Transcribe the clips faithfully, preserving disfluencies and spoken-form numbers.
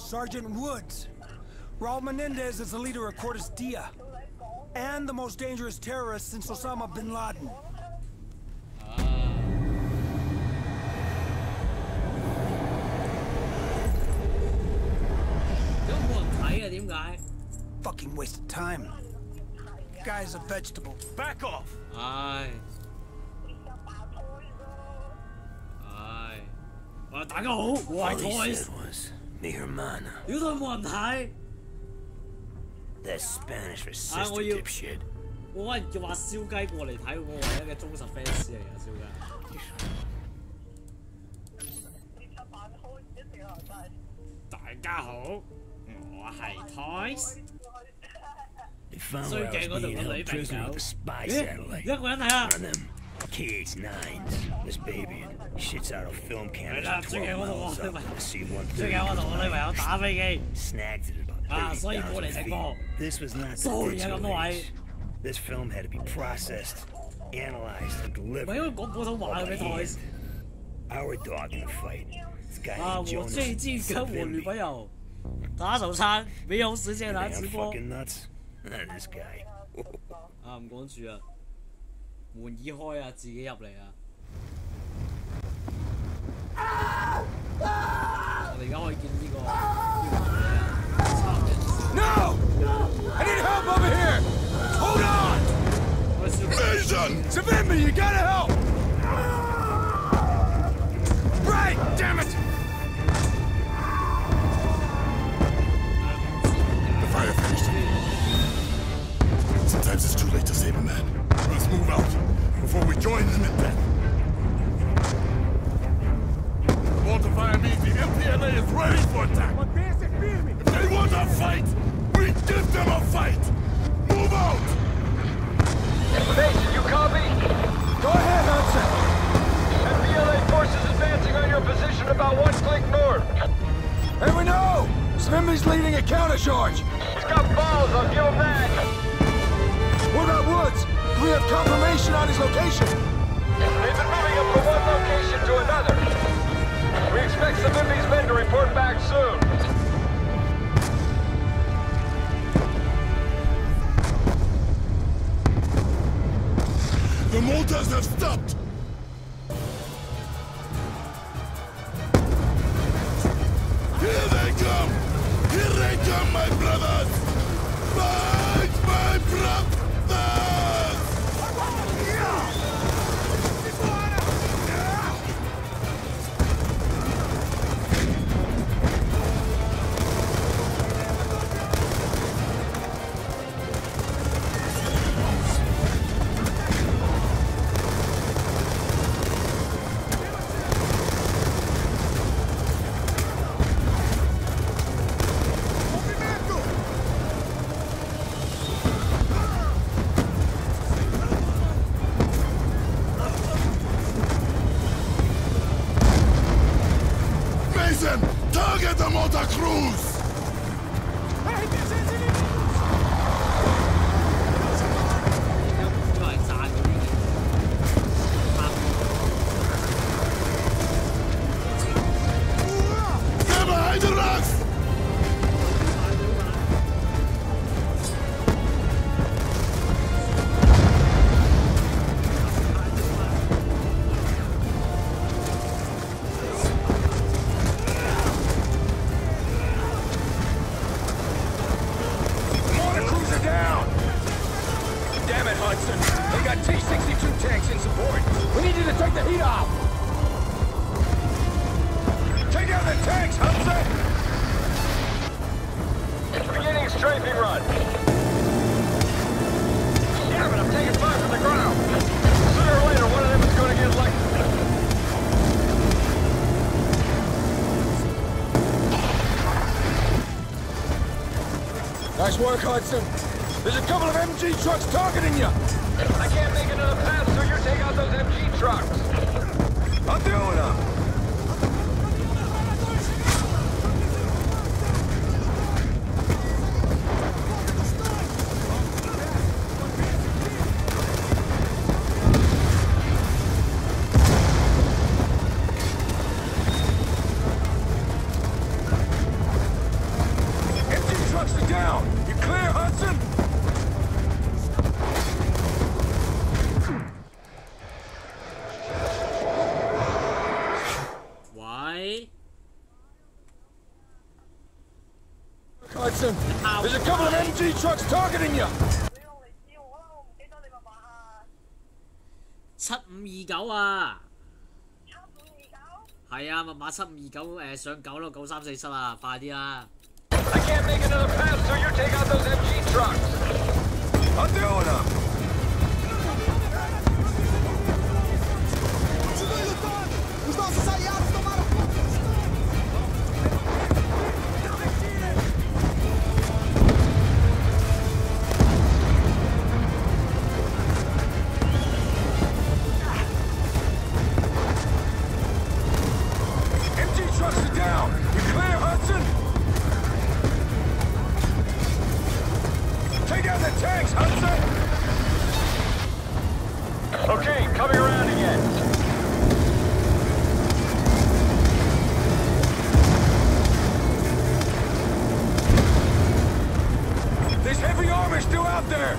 Sergeant Woods. Raul Menendez is the leader of Cortes Dia, and the most dangerous terrorist since Osama bin Laden. Fucking waste of time. Guy's a vegetable. Back off! Ai. Ai. 啊，大家好，我係 Toys。 Mi hermana. 屌都冇人睇。 That Spanish for sister dipshit. 我揾人叫阿燒雞過嚟睇，我唯一嘅忠實 fans 嚟嘅燒雞。大家好，我係 Toys。 衰鏡嗰度個女朋友，咦？一個人睇啊！ K H nines. This baby shits out of film cameras. 係啦，最近嗰度我女朋友， C one thirty. 最近嗰度我女朋友打飛機 snagged it about 啊，所以過嚟食波。 This was not the sorry 啊，咁多位。 This film had to be processed, analyzed, and 唔係 delivered. 因為講普通話嘅咩 Toys？ Our dog in the fight. This guy 啊， named 我 Jonas 最近跟我女朋友打手餐，沒有時間來直播。 fucking nuts. This guy. 啊，唔講住啊，門已開啊，自己入嚟啊！我哋而家可以見呢個呢個 No! I need help over here! Hold on! Mason! Savimbi, you gotta help! Right! Damn it! The fire finished. Sometimes it's too late to save a man. Let's move out before we join them in death. Water fire means the M P L A is ready for attack. If they want a fight, we give them a fight. Move out! Mason, you copy? Go ahead, Hudson. M P L A forces advancing on your position about one click north. Hey, we know! Savimbi's leading a countercharge. He's got balls, I'll give him that. What about Woods? Do we have confirmation on his location? They've been moving him from one location to another. We expect Savimbi's men to report back soon. The mortars have stopped! Here they come! Here they come, my brothers! Fight, my brothers! Target the Motor Cruise! Get behind the rocks! Nice work, Hudson. There's a couple of M G trucks targeting you. I can't make another pass, so you take out those M G trucks. I'm doing it. Hudson. There's a couple of M G trucks targeting you. 七五二九啊！係啊，密碼七五二九誒上九咯，九三四七啊，快啲啦！ I can't make another pass, so you take out those M G trucks. I'm doing them. Os nossos aliados tomaram conta. M G trucks are down. You clear, Hudson? Take out the tanks, Hudson! Okay, coming around again. There's heavy armor still out there!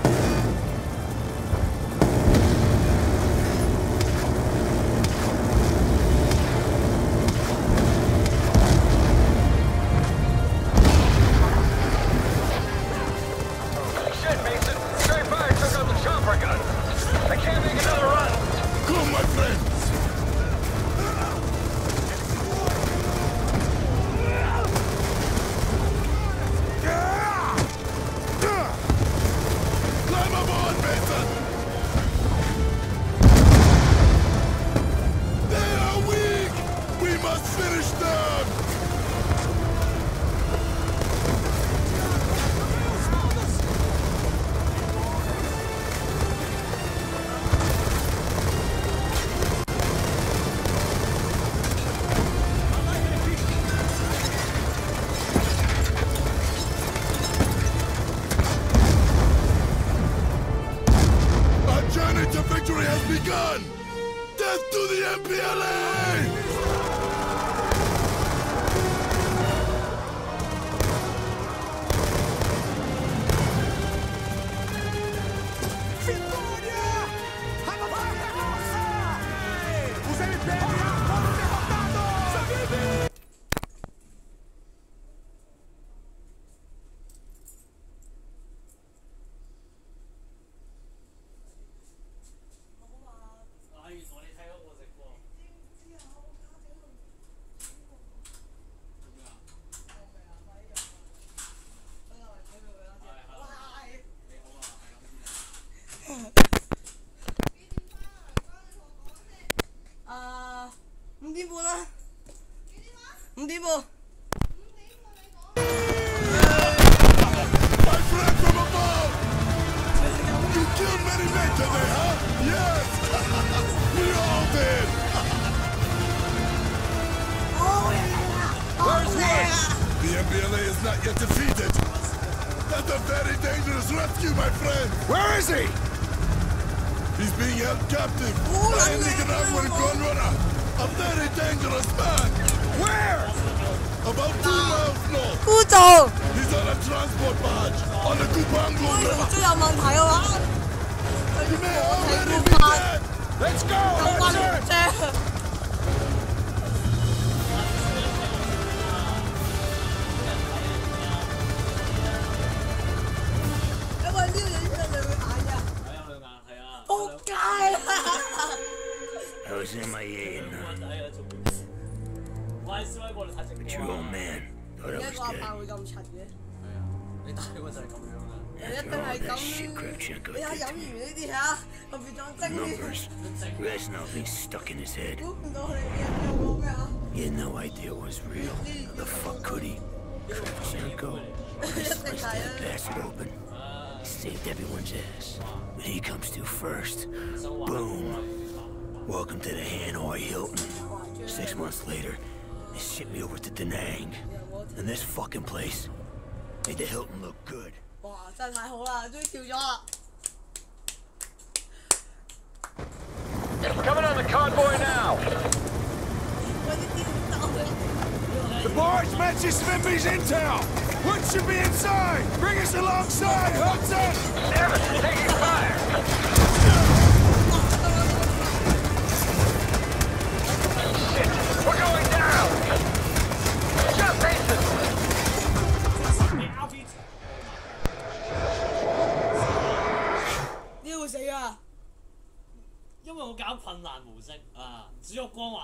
Shit, Mason. Straight fire took out the chopper gun. I can't make another run. Come, my friends! Climb aboard, Mason! They are weak! We must finish them! Our journey to victory has begun! Death to the M P L A! Vitória! A batalha é nossa! Os M P L A foram derrotados! À, 五點半啦，五點半。 My friend from above! You killed many men today, huh? Yes! We all did! Where's Wood? The M P L A is not yet defeated! That's a very dangerous rescue, my friend! Where is he? He's being held captive by a Nicaraguan gun runner! A very dangerous man! Where? About two miles north! 孤島， He's on a transport barge on the Cubango 我 River! 都有問題嘅話， He may 我 already 睇 be 顧翻 dead! Let's go! 有關 Hudson! 啫。因為呢個嘢出兩個眼嘅， 係啊，兩眼係啊。 仆街啦！ I was M I A at nine, 係啊，做咩？喂，燒喺我哋睇直 but 播 your 啊 old man thought I 點解 was 個阿 dead. 伯會咁柒嘅？ 係啊，你大個就係咁樣啦。 你一 After 定 all 係 that 咁。 shit Kravchenko 你睇 did 飲 to 完 me. 呢啲嚇，特別當精啲。 Numbers. Reznov being stuck in his head. 估唔到你啲人有講咩啊？ He had no idea it was real. How the fuck could he? Kravchenko. He sliced that bastard open. Saved everyone's ass. But he comes to first. Boom. Welcome to the Hanoi Hilton. Six months later, they shipped me over to Da Nang. And this fucking place made the Hilton look good. 哇！真係太好啦，終於跳咗啦！ Coming on the convoy now. 喂，啲跳走嘅。 The barge matches Smimpy's intel! What should be inside? Bring us alongside, Hudson! Damn it, it's taking fire. Shit, we're going down. Shut Mason.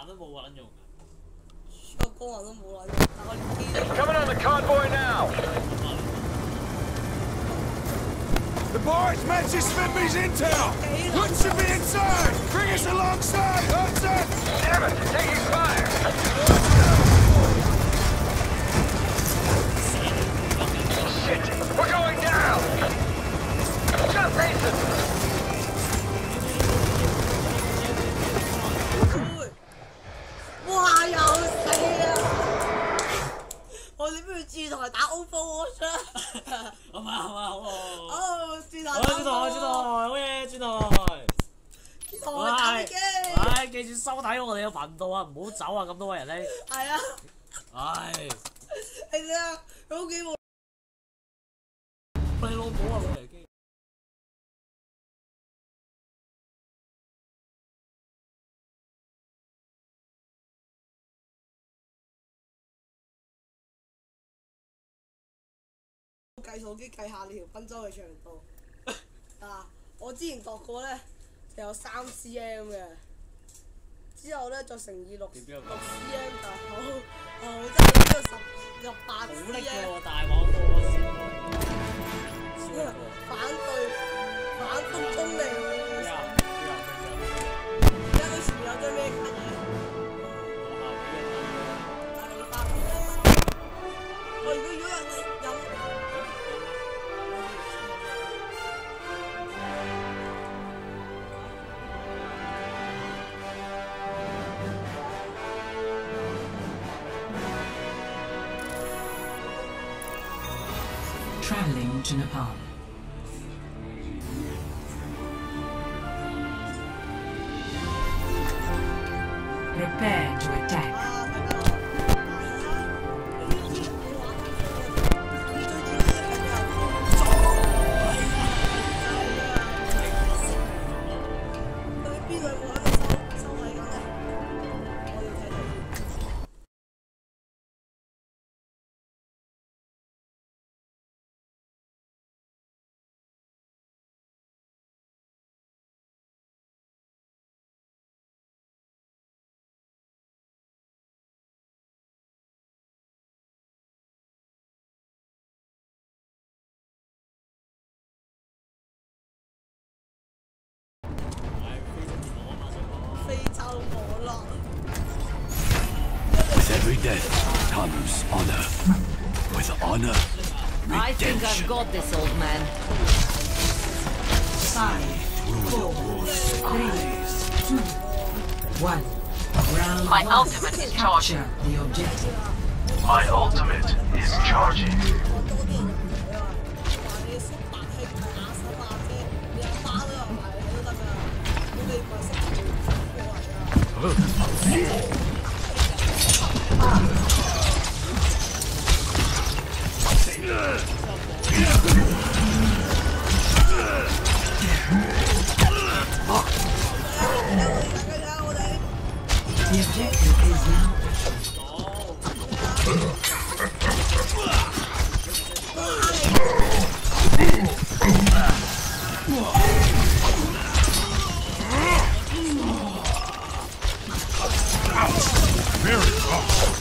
環都冇撚用。 個光環都冇撚用，但我連機。 Coming on the convoy now. The boys match Svenby's intel! What should be inside? Bring us alongside, Hudson! Damn it, taking fire! Shit, we're going down! Just hasten! 哇！又死啊！我哋不如轉台打 Overwatch 啊！ 好嘛好嘛好喎。 哦，轉台打。 好轉台轉台，好嘢轉台。 轉台打飛機。 唉，記住收睇我哋嘅頻道啊，唔好走啊！咁多位人咧。 係啊。 唉。 你睇下，佢好幾部。 你老母啊！佢嚟機。 計數機計下你條賓州嘅長度。啊！我之前度過咧，就有三 cm 嘅，之後咧再乘以六六 cm 就好，好即係呢個十入八 cm。 好叻喎，大網波反對反風中嚟喎。而家佢前面有張咩卡嘅？我如果如果有有。 Traveling to Nepal. Prepare to attack. With every death comes honor. With honor, redemption. I think I've got this, old man. Five, four, three, two, one. Round My one. ultimate is charging. Capture the objective. My ultimate is charging. The objective is now. Very tough.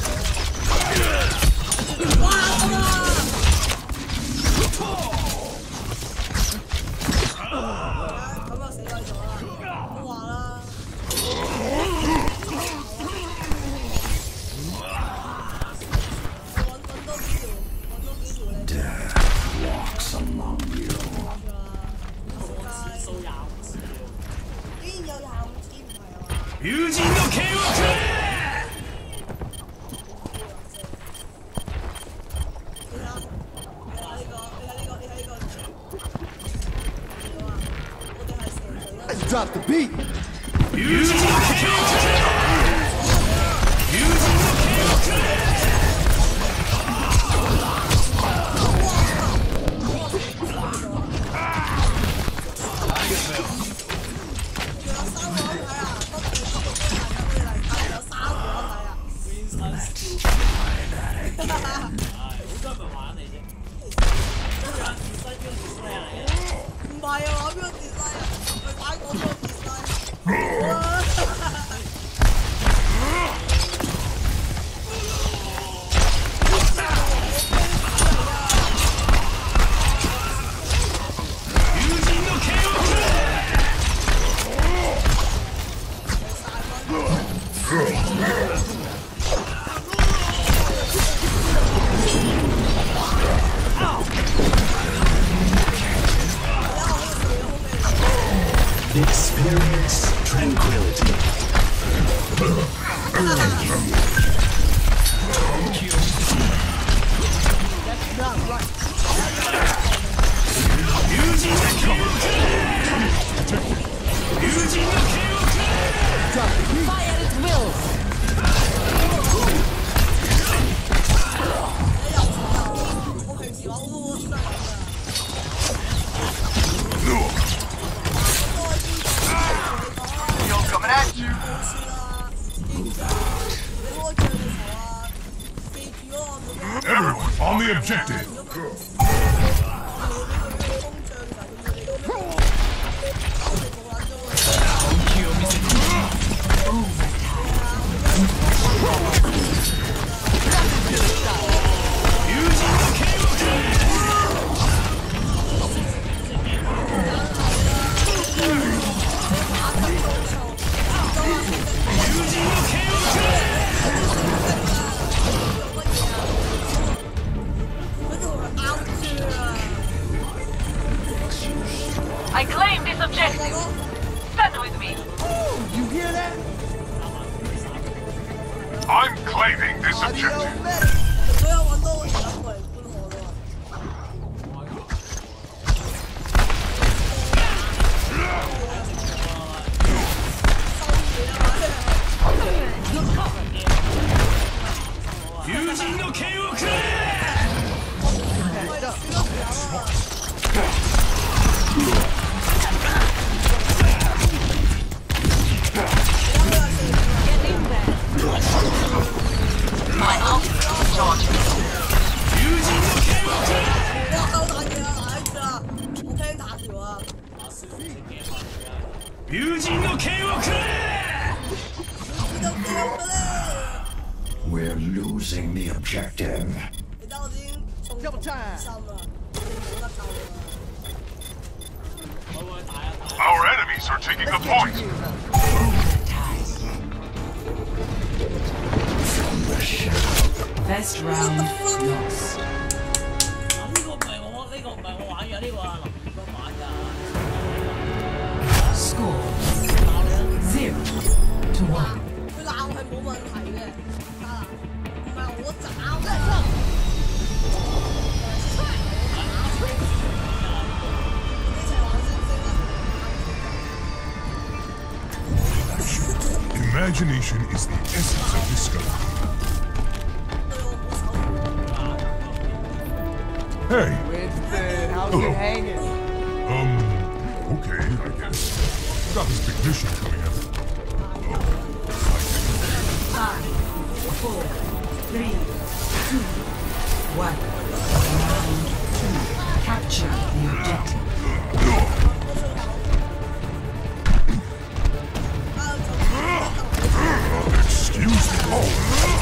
友人の剣をくれ！ Let's drop the beat. 友人の剣をくれ！友人の剣をくれ！ 唔係啊，玩邊個 design 啊？咪玩嗰個 design。 Experience tranquility. That's not right. Fire at will! Coming at you. Everyone on the objective. I claim this objective! Stand with me! You hear that? I'm claiming this objective. 所有揾到我兩個人搬河咯。 友人の剣をくれ My ultimate is charging. 哇！好大條啊，大隻啊！我聽大條啊！ 友人の剣をくれ We're losing the objective. 你等我先送心啦，你冇得救啦！ Our enemies are taking the point. From the shadow. First round lost. 呢個唔係我，呢個唔係我玩嘅，呢個係林宇哥玩㗎。 Score zero to one. 佢鬧係冇問題嘅，得啦，唔係我找嘅。 Imagination is the essence of discovery. Hey. Winston, how's Hello. it hanging? Um, okay, I guess. I got this big mission coming up. Five, four, three, two, one. Round two. Capture the objective. Excuse me. Oh,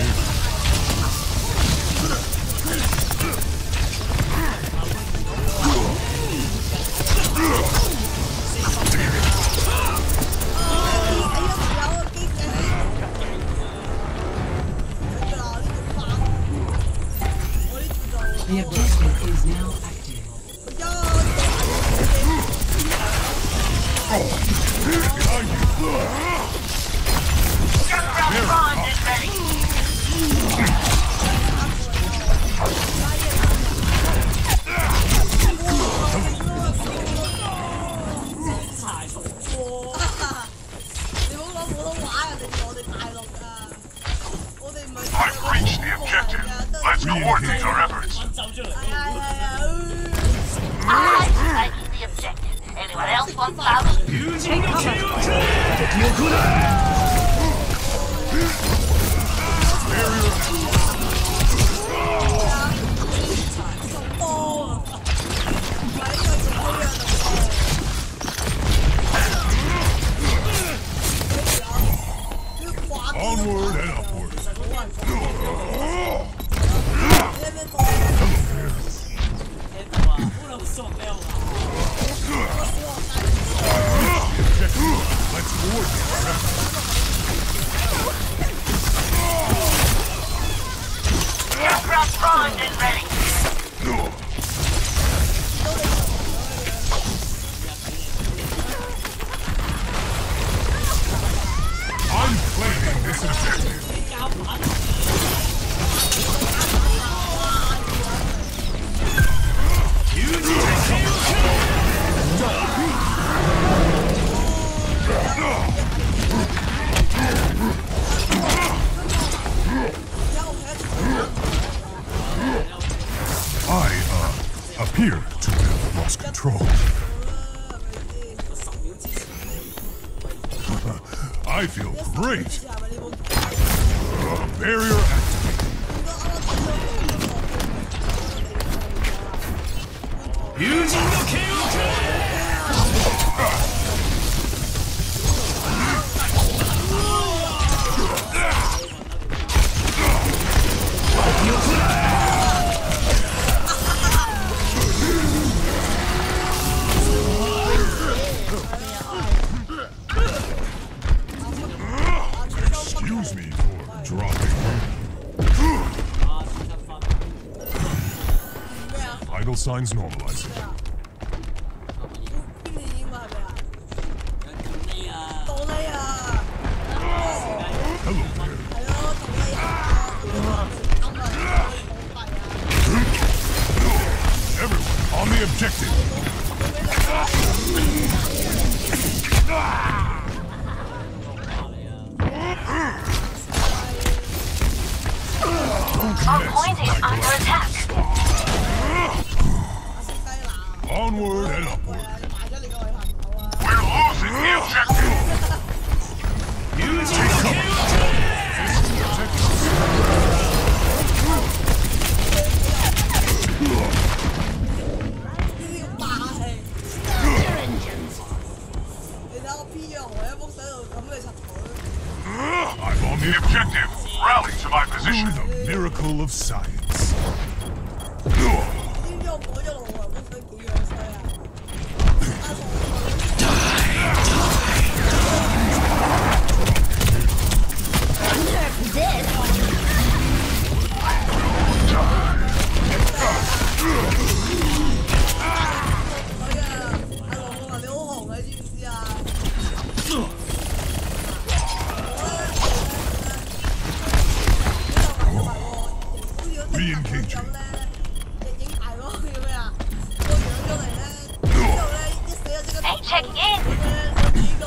The objective is now active. Bond is ready. I've reached the objective. Let's coordinate our efforts. 走出嚟。 I'm taking the objective. Anyone else want some? 友人の剣をくれ Barrier appear to have lost control. I feel great. Uh, barrier activated. Excuse me for dropping. Vital signs normalizing. Hello there. Everyone on the objective. Our point is under attack. Onward and upward. We're losing the objective. Take cover. I'm on the objective. Rally to my position. Through the miracle of science. Re-engaging. Hey, checking in.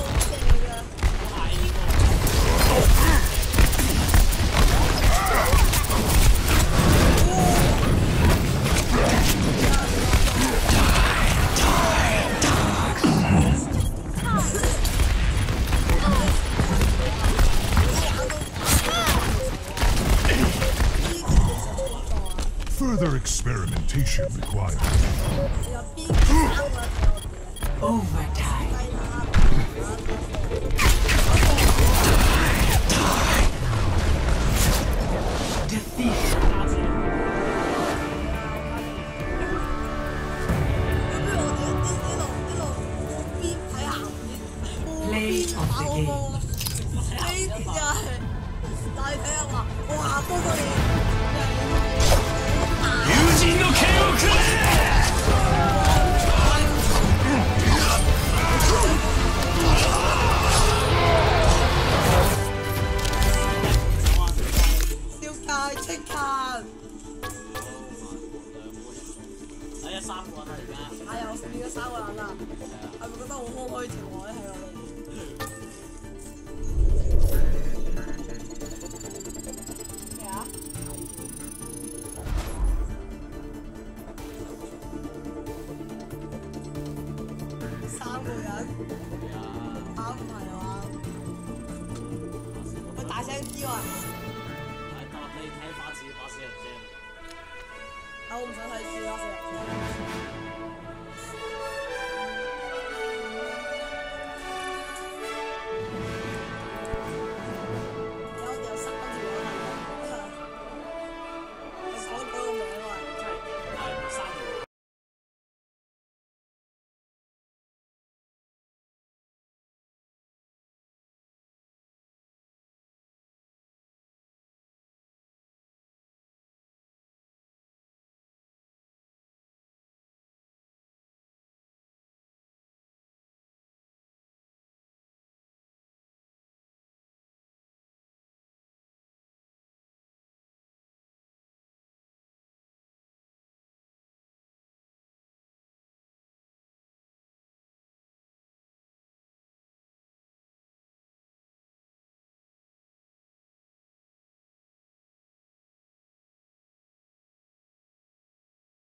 Further experimentation required. Overtime. Defeat. Play of the game. 但係睇下話，哇，多過你。 友人の剣をくれ！ 燒街清炭。 睇下三個人啦而家。 係啊，我變咗三個人啦，係咪覺得好空虛情喎？喺我哋。咩啊？三個人？啱唔係啊嘛？喂，大聲啲喎！ 係答你睇法子把死人啫。 啊，我唔想睇書啦，死人。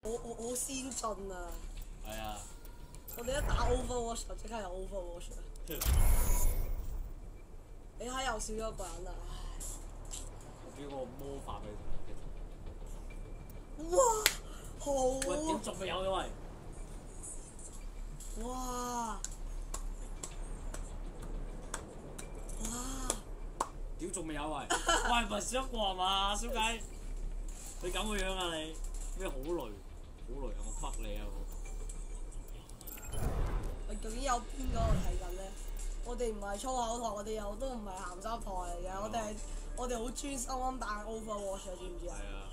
好好好先進啊！ 係啊！ 我哋一打 Overwatch 就即刻有 Overwatch 啦。你睇又少咗一個人啦，唉！ 我俾個魔法俾佢。哇！好！ 喂，點仲未有嘅喂？ 哇！哇！ 屌仲未有喂？喂唔係少一個係嘛？小雞，你咁嘅樣啊你？咩好累？好累啊！我 fuck 你啊我！ 喂，究竟有邊個睇緊咧？我哋唔係粗口台，我哋又都唔係鹹濕台嚟嘅，我哋係我哋好專心咁打 Overwatch 啊，知唔知啊？係啊。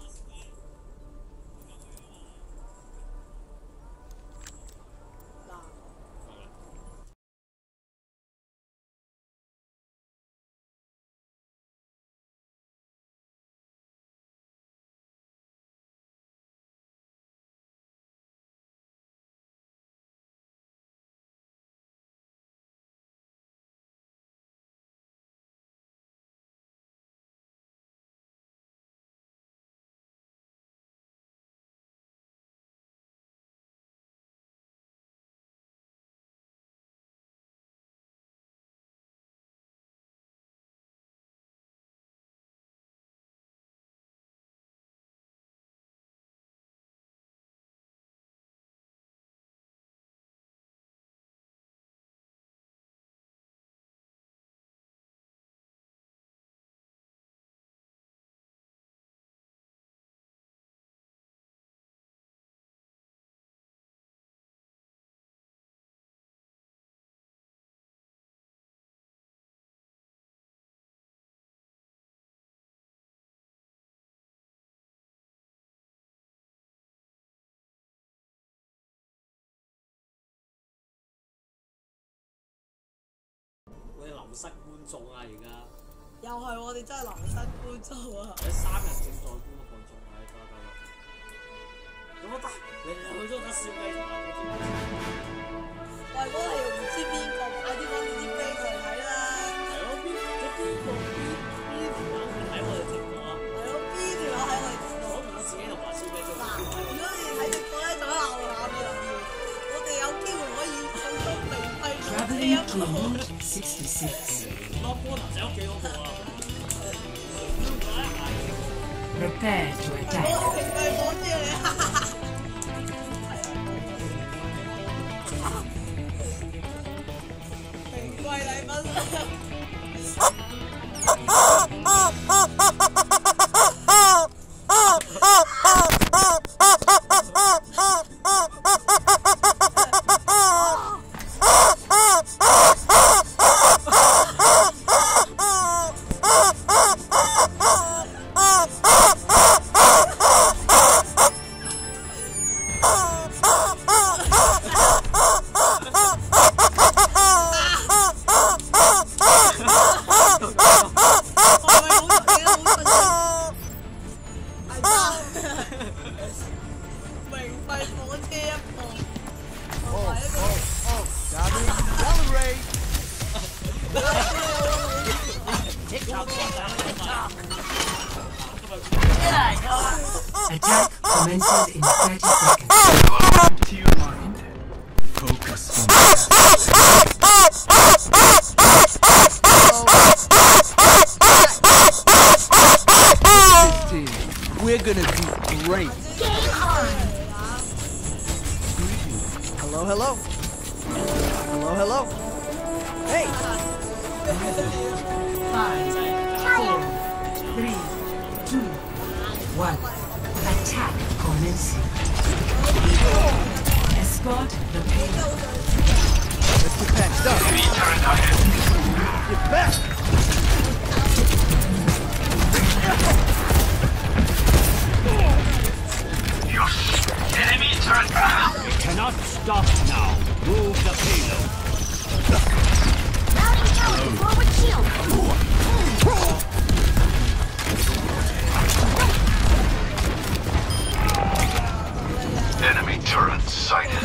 我哋流失觀眾啊！而家又係我哋真係流失觀眾啊！ 有三日正在觀看中啊！得得啦，咁啊得，你你去咗得小雞同埋嗰條。 喂，嗰條唔知邊個，快啲揾啲飛過嚟睇啦！ 係咯，邊嗰邊個邊邊條友會睇我哋直播啊？ 係咯，邊條友喺我哋直播？ 我同我自己同阿小雞做。 嗱，如果你哋睇直播咧，就喺下下邊留言，我哋有機會可以送到免費嘅呢一個。 sixty-six. 攞波頭仔屋企嗰個啊！ Prepare to attack. 我平貴火車嚟啊！平貴禮品。 Attack commences in thirty seconds. To your mind. Focus on We're gonna do great. Hello, hello. Hello, hello. Hey! Five, four, three, two, one. Attack commencing. Escort the payload. Let's get patched up. Get back! Enemy turret! We cannot stop now. Move the payload. Mounting tower forward shield. Enemy turret sighted.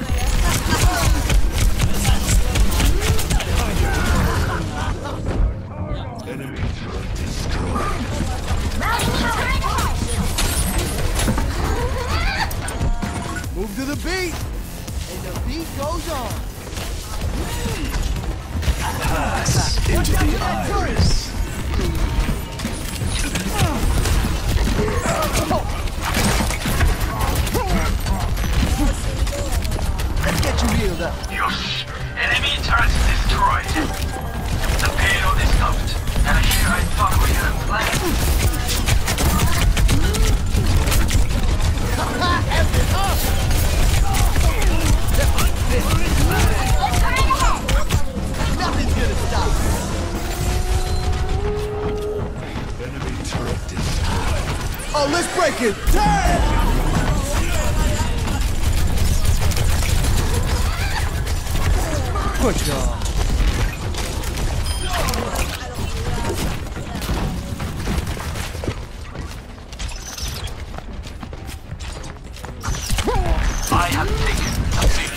Enemy turret destroyed. Mounting turret. to the beat, and the beat goes on. Pass into the iris. Let's get you healed up. Yosh! Enemy turret destroyed. The payload is stopped, and I hear I follow your plan. Nothing's gonna stop. Enemy turret destroyed. Oh, let's break it. Turn! Push on. I have taken the field.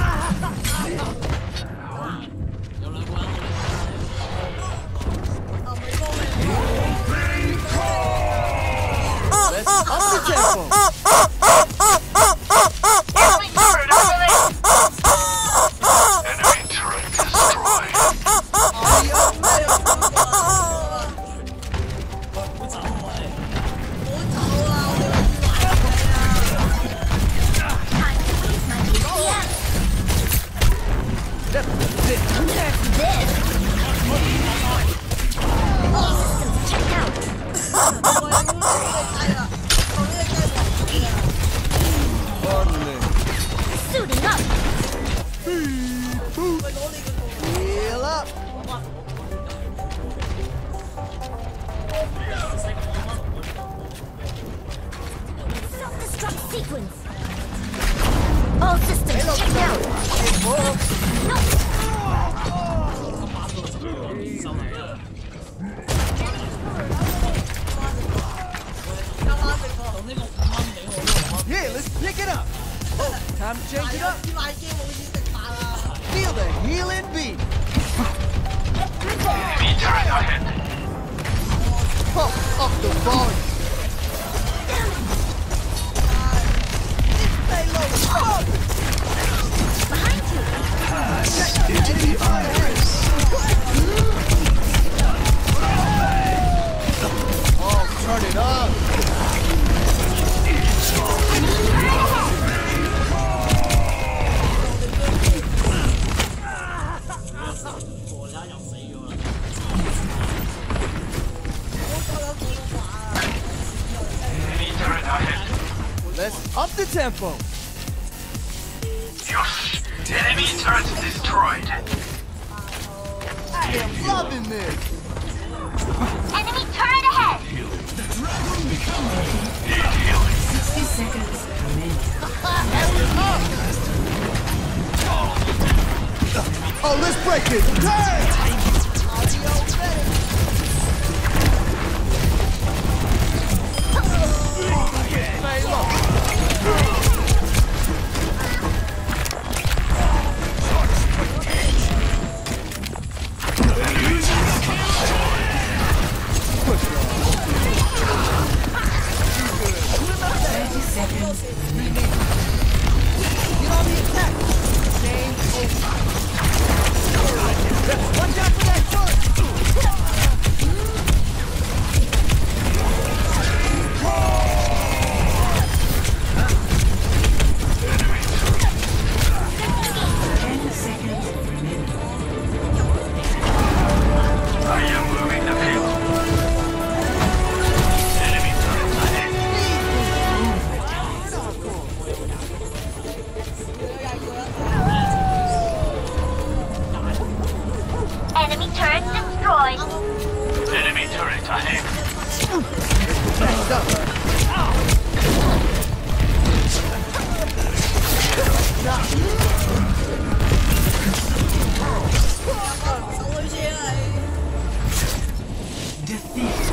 Let's up the tempo. Enemy turret destroyed. Suiting up. Heal up. Self-destruct sequence. All systems checked out. No. Yeah, let's pick it up. Oh, time to change it up. Feel the healing beat. Enemy turret ahead. Pump up the volume. Stay low. Behind you. Pass into the iris. Oh, turn it up. Enemy turret ahead. Let's up the tempo. Yosh! Enemy turret destroyed. I am loving this. Enemy turret ahead. sixty seconds remaining. Oh, let's break it. Turn! Stay low. Push on. thirty seconds remaining. Get on the attack. Game over. Watch out for that turret. ten seconds remaining. I am moving the payload. Enemy turret ahead. Enemy turret destroyed. Enemy turret ahead. Next up. Defeat.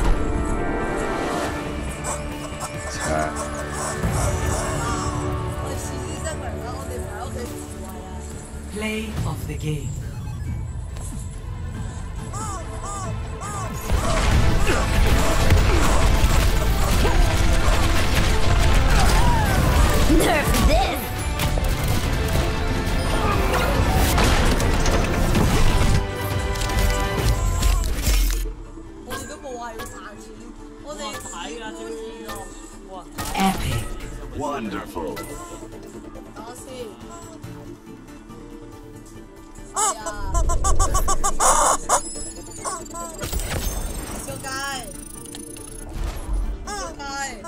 Play of the game. Nerf this. Wonderful. 等我先。哎呀！小雞，小雞，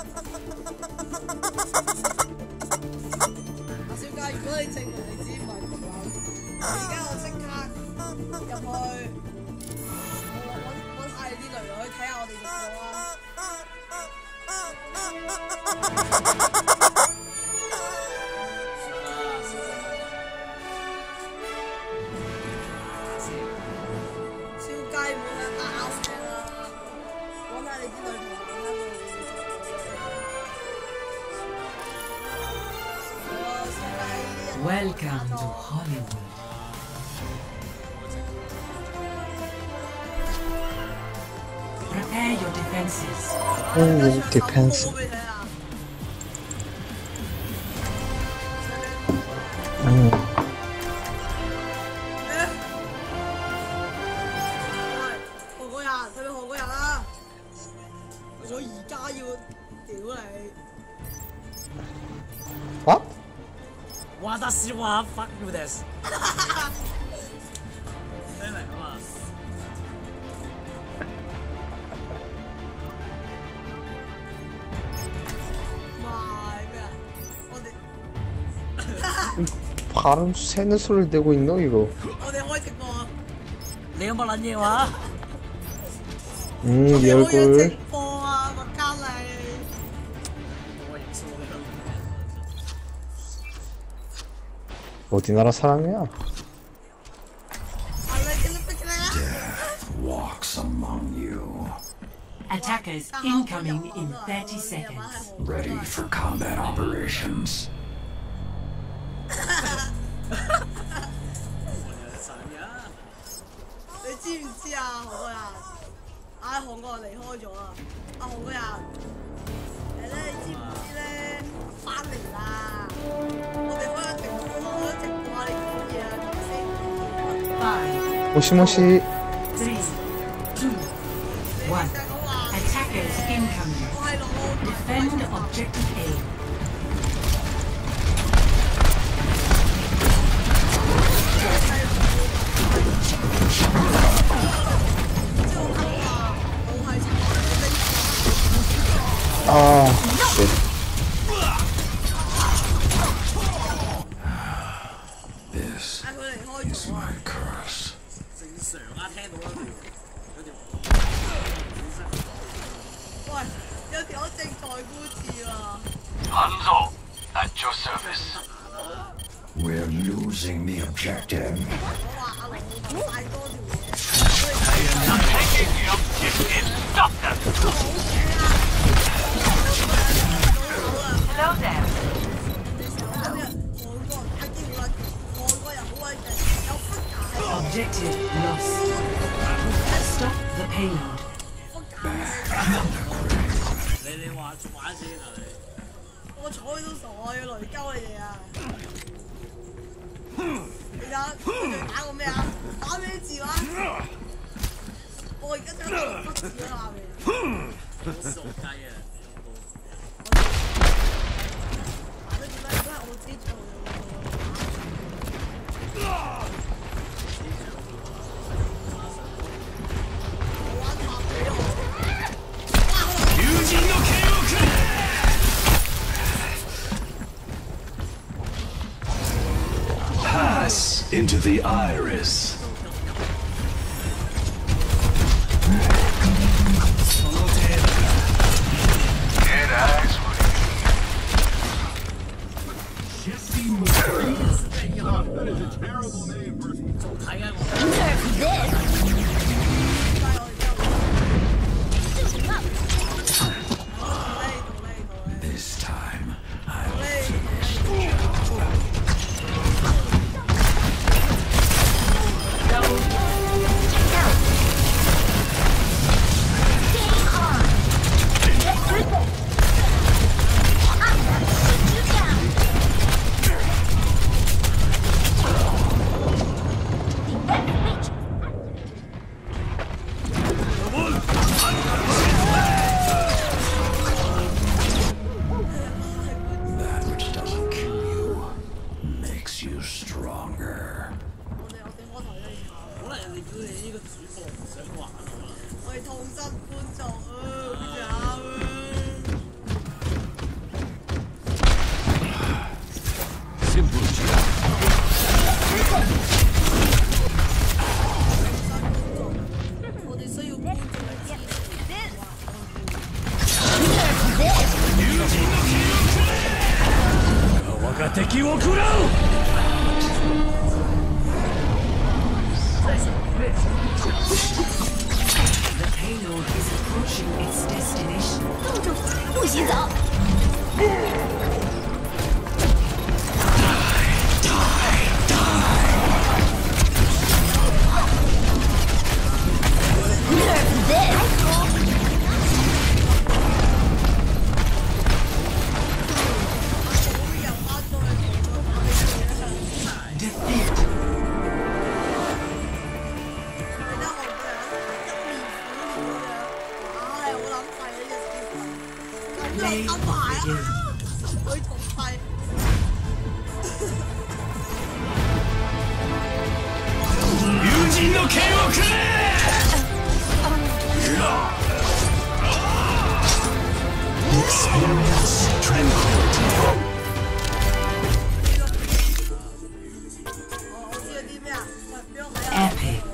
阿小雞，如果你證明你自己唔係毒撚，而家我即刻入去，我揾揾晒你啲女女睇下我哋直播啊！ Welcome to Hollywood. Prepare your defenses. Oh, defense. Mm. 韓國人，係咪韓國人啊？我而家要屌你！ What? 哇！得笑話 fuck you this。聽明啊嘛？ 買咩啊？我哋 발음 새는 소리를 내고 있노 이거? 我哋開直播啊！ 你有冇撚嘢話？ 음, 네 얼굴. 直播啊，麥嘉麗。 어디 나라 사람이야? Death walks among you. Attackers incoming in thirty seconds. Ready for combat operations. 你知唔知啊，韓國人？啊，韓國人離開咗啊！啊，韓國人，誒咧，你知唔知咧？翻嚟啦！我哋開一直播，開一直播下你講嘢啊，係咪先？ 모시모시. Three, two, one. Attackers incoming. Defend objective A. 아, 쉣. This is my curse. 正常啊，聽到啦，有條喂，有條友正在孤字啊！ Hanzo, at your service. We're losing the objective. 我話阿龍老闆太多條嘢。 I'm taking the objective. Stop them. Hello there. Objective lost. Stop the payload. 你你話玩先啊你？ 我睬都傻，我要雷鳩你哋啊！你睇佢哋打個咩啊？打咩字話？我而家真係不字喺下面。 傻雞啊！ 打得點解？都係我自己做嘅。 Pass into the iris. Get eyes with That is a terrible name for... 睇啊我。 This time, I'll finish the job. が敵を食らう The payload is approaching its destination. 不许走！ Epic.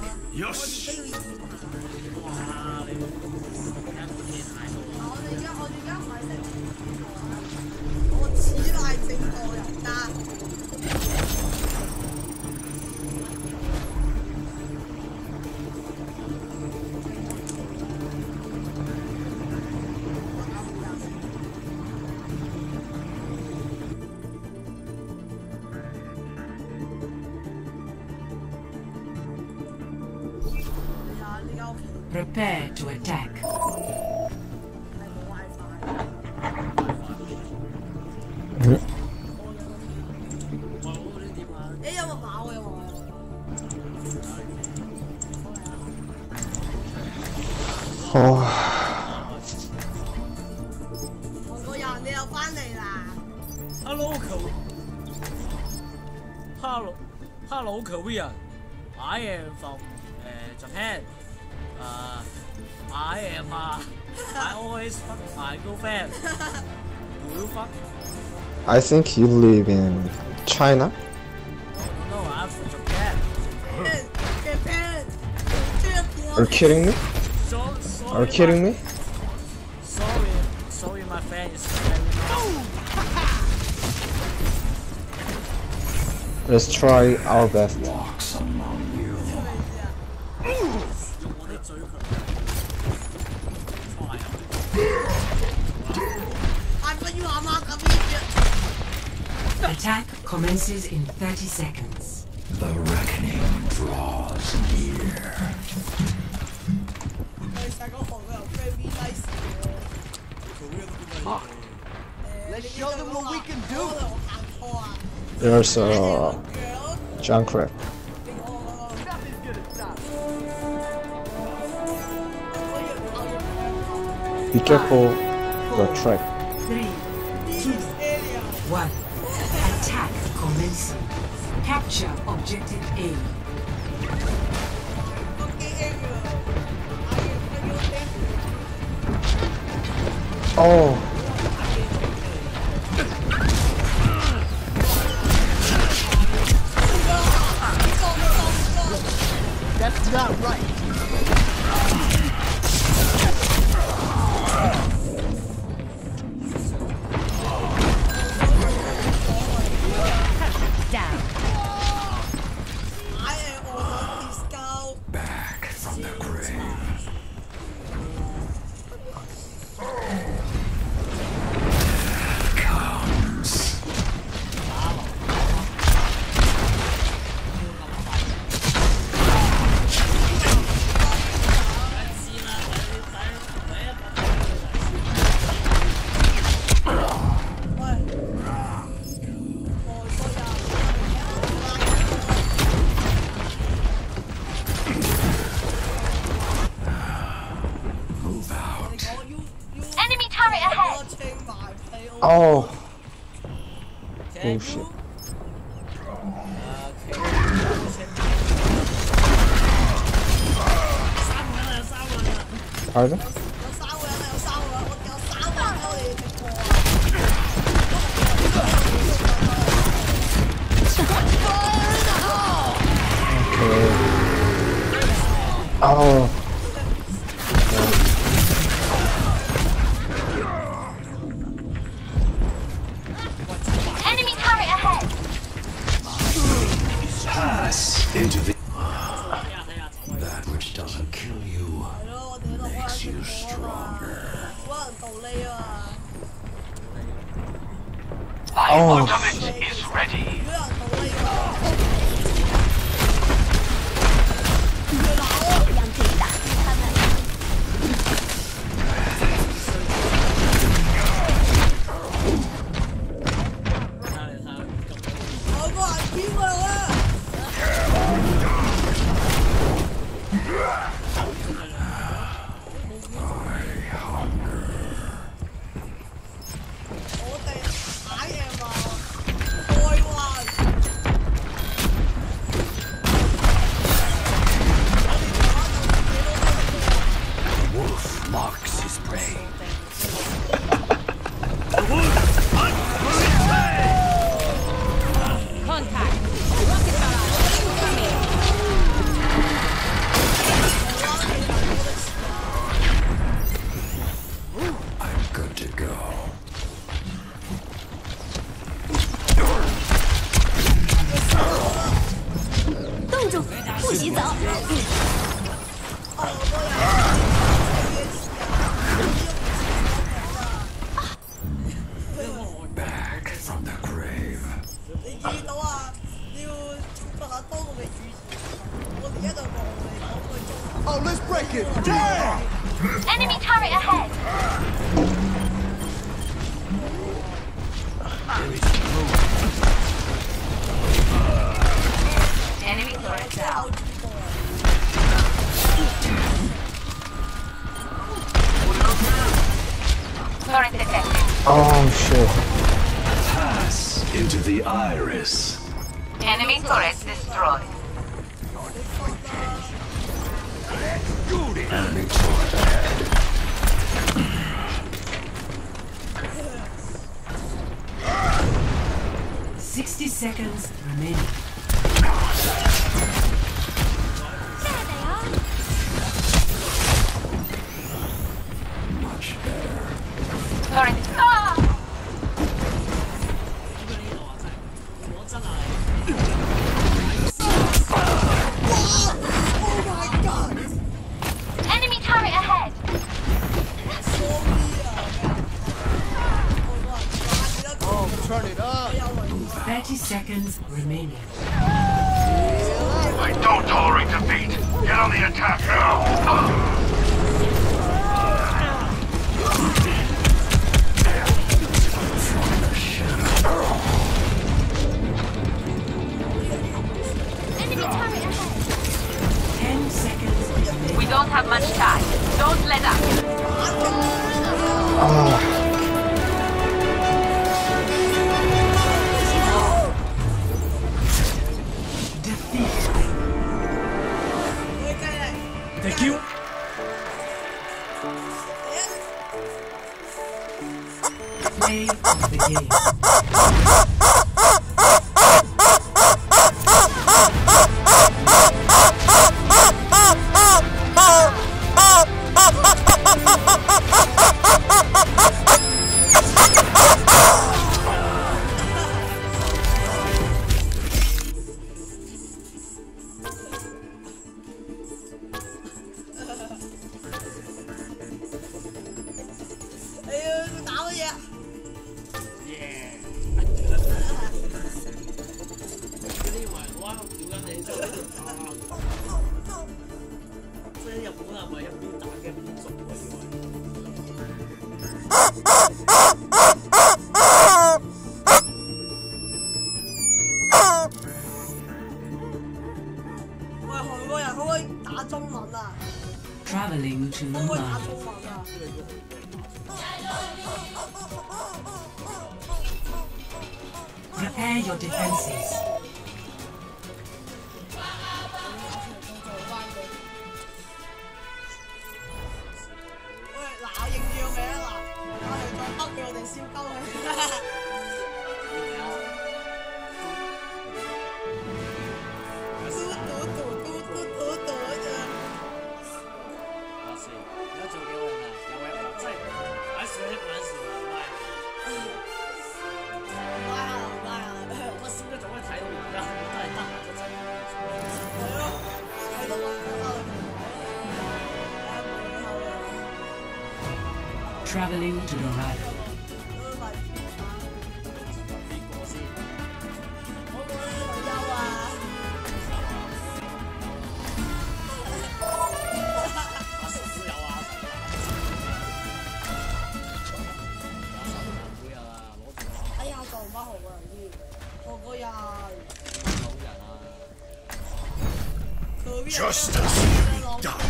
我似係整個人家。 Prepare to attack. Oh. 韓國人，你又翻嚟啦 ！Hello， Hello Hello Korean. I am from uh, Japan. Uh, I am uh, I always fuck my girlfriend. Do you fuck? I think you live in China. No, no, I'm from Japan. Japan. Are you kidding me? So, Are you kidding me? Sorry, sorry, my friend is very nice. Let's try our best. Attack commences in thirty seconds. The reckoning draws near. Let's show them what we can do. There's a Junkrat. Be careful the track. Three, two, one. Attack commencing. Capture objective A. Oh. That's not right. Down. Back from the grave. Comes. Oh. Bullshit. Pardon? Okay. Oh. Enemy turret ahead! into the... That which doesn't kill you makes you stronger. My Oh. ultimate is ready. Marks his prey. Contact! Rocket barrage incoming! I'm good to go. 冻住！不许走！ Back from the grave. Oh, let's break it! Damn! Enemy turret ahead. Enemy turret down. Turret detected. Oh shit. Pass into the iris. Enemy turret destroyed. Enemy turret ahead. Sixty seconds remaining. Much better. Turret. Ah! Enemy turret ahead. Oh, turn it up! Thirty seconds remaining. I don't tolerate defeat. Get on the attack now. Enemy turret ahead. Ten seconds remaining. We don't have much time. Don't let up. Ah. Thank you. Play of the game. Traveling to Mumbai. Prepare your defenses. Traveling to Dorado. 個人。 Justice will be done.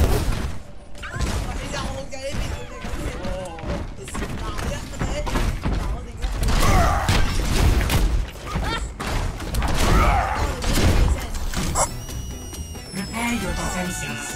你有嘅呢邊佢哋咁嘅，你是男一嘅，嗱我哋嘅。 Prepare your defenses.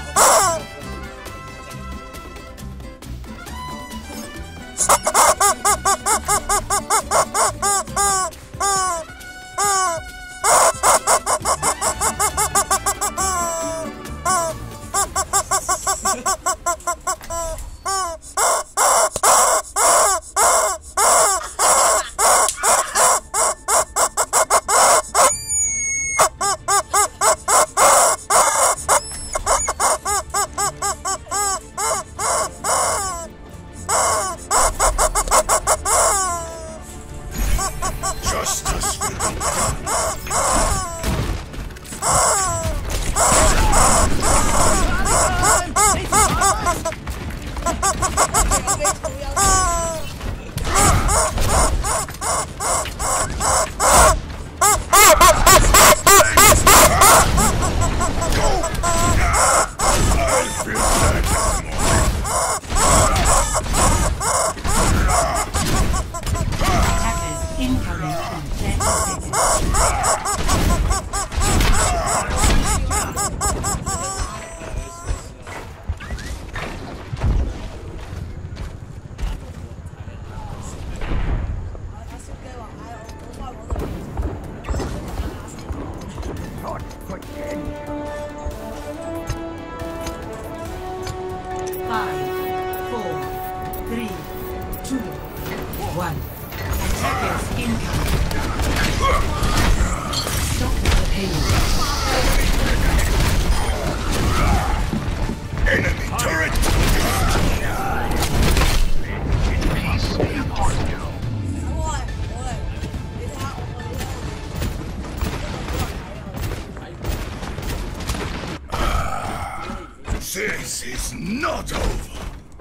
This is not over.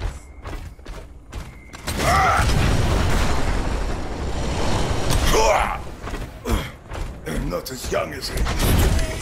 I'm not as young as I used to be.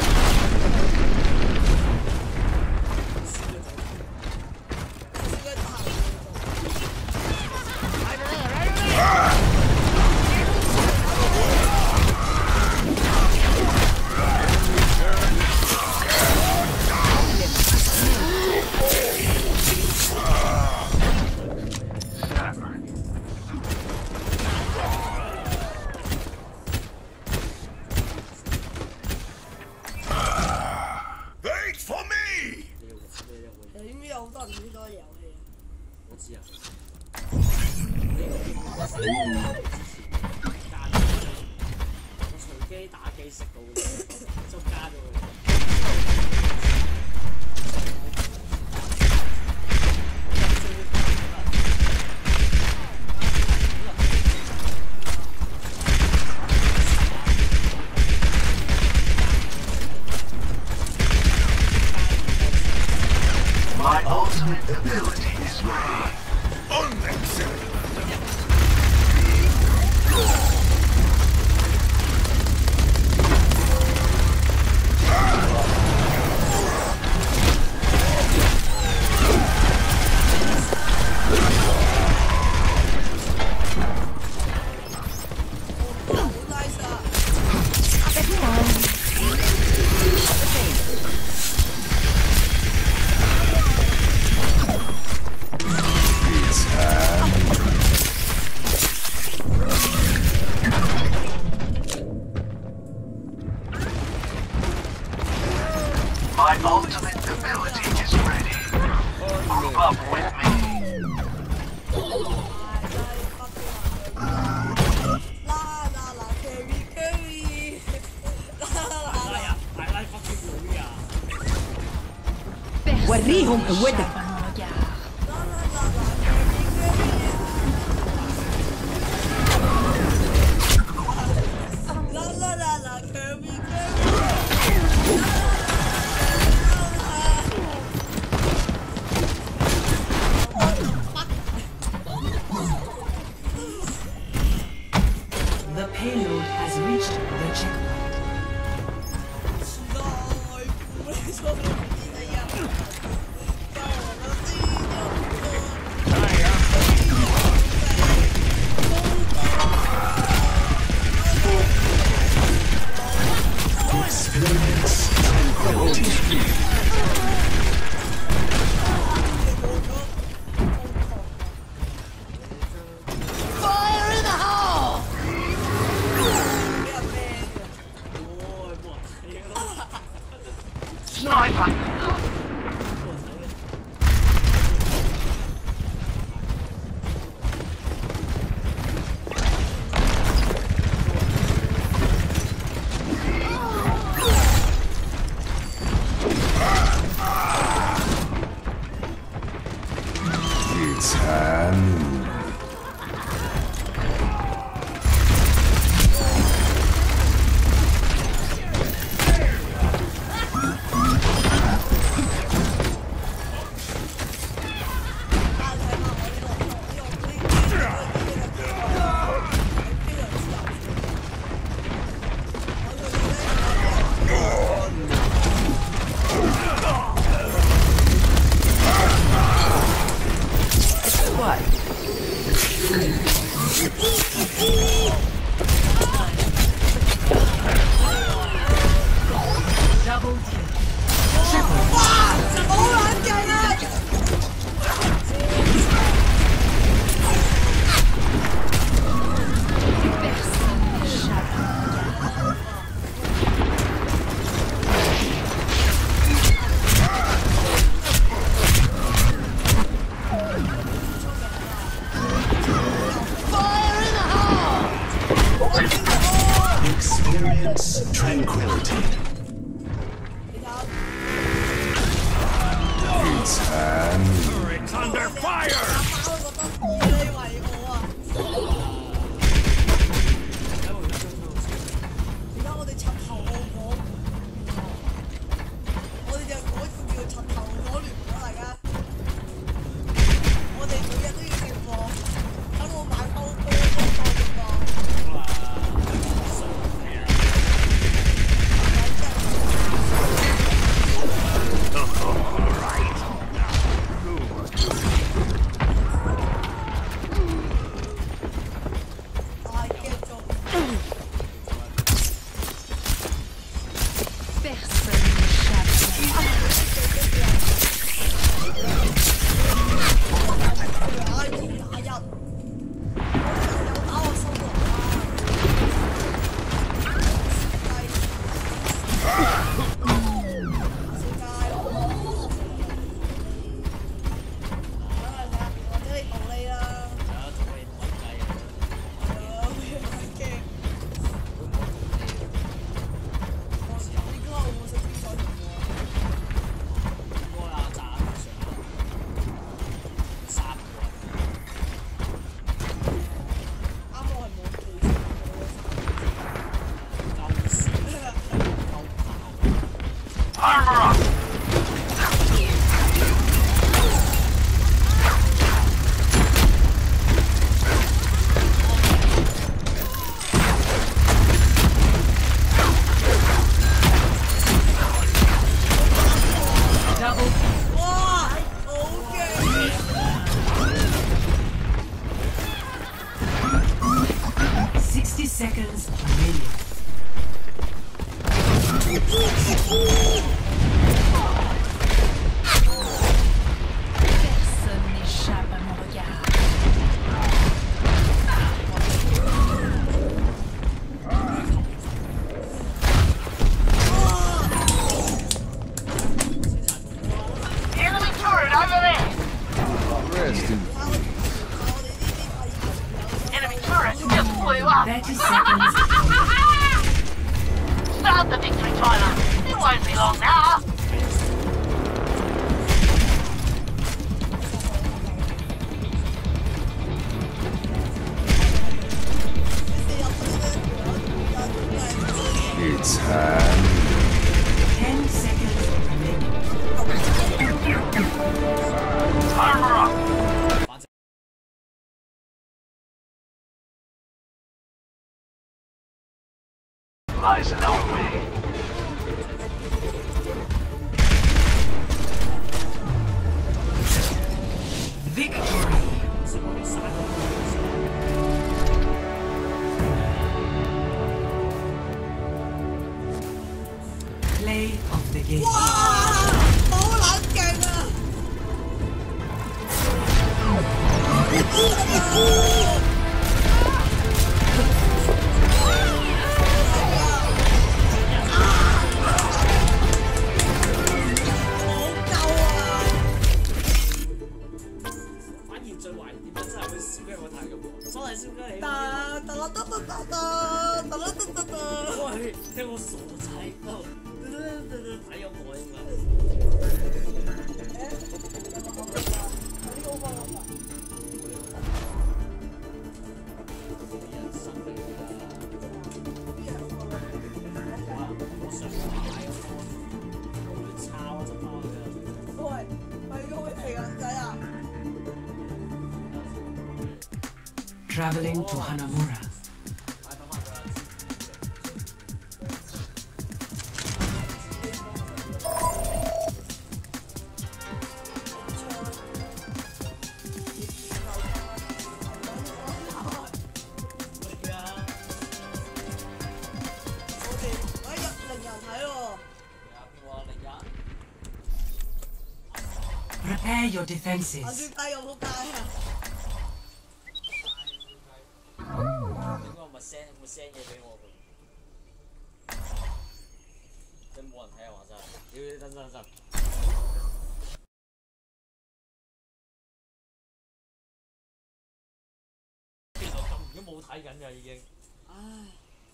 My ultimate ability is ready. Unacceptable. My ultimate ability is ready. Group up with me. وريهم قوتك. sniper! It's time. Tranquility. It's time. Turret's under fire! 60 seconds remaining. Personne n'échappe à mon regard. Enemy turret over there! Resting. Enemy turret just flew up! thirty seconds. Start the victory timer! It won't be long now! It's time. ten seconds remaining. Armor up! Lies in our way. Victory. Play of the game. 哇！好撚勁啊！ 聽我傻仔喺度睇有耐㗎。我想買我會抄隻貓嘅。喂，係個皮人仔啊 Traveling to Hanamura. Prepare your defenses. 我最低有冇街啊？ 應該咪 send 會 send 嘢俾我佢，真冇人睇啊話真係，屌真真真。其實咁而家冇睇緊㗎已經。唉。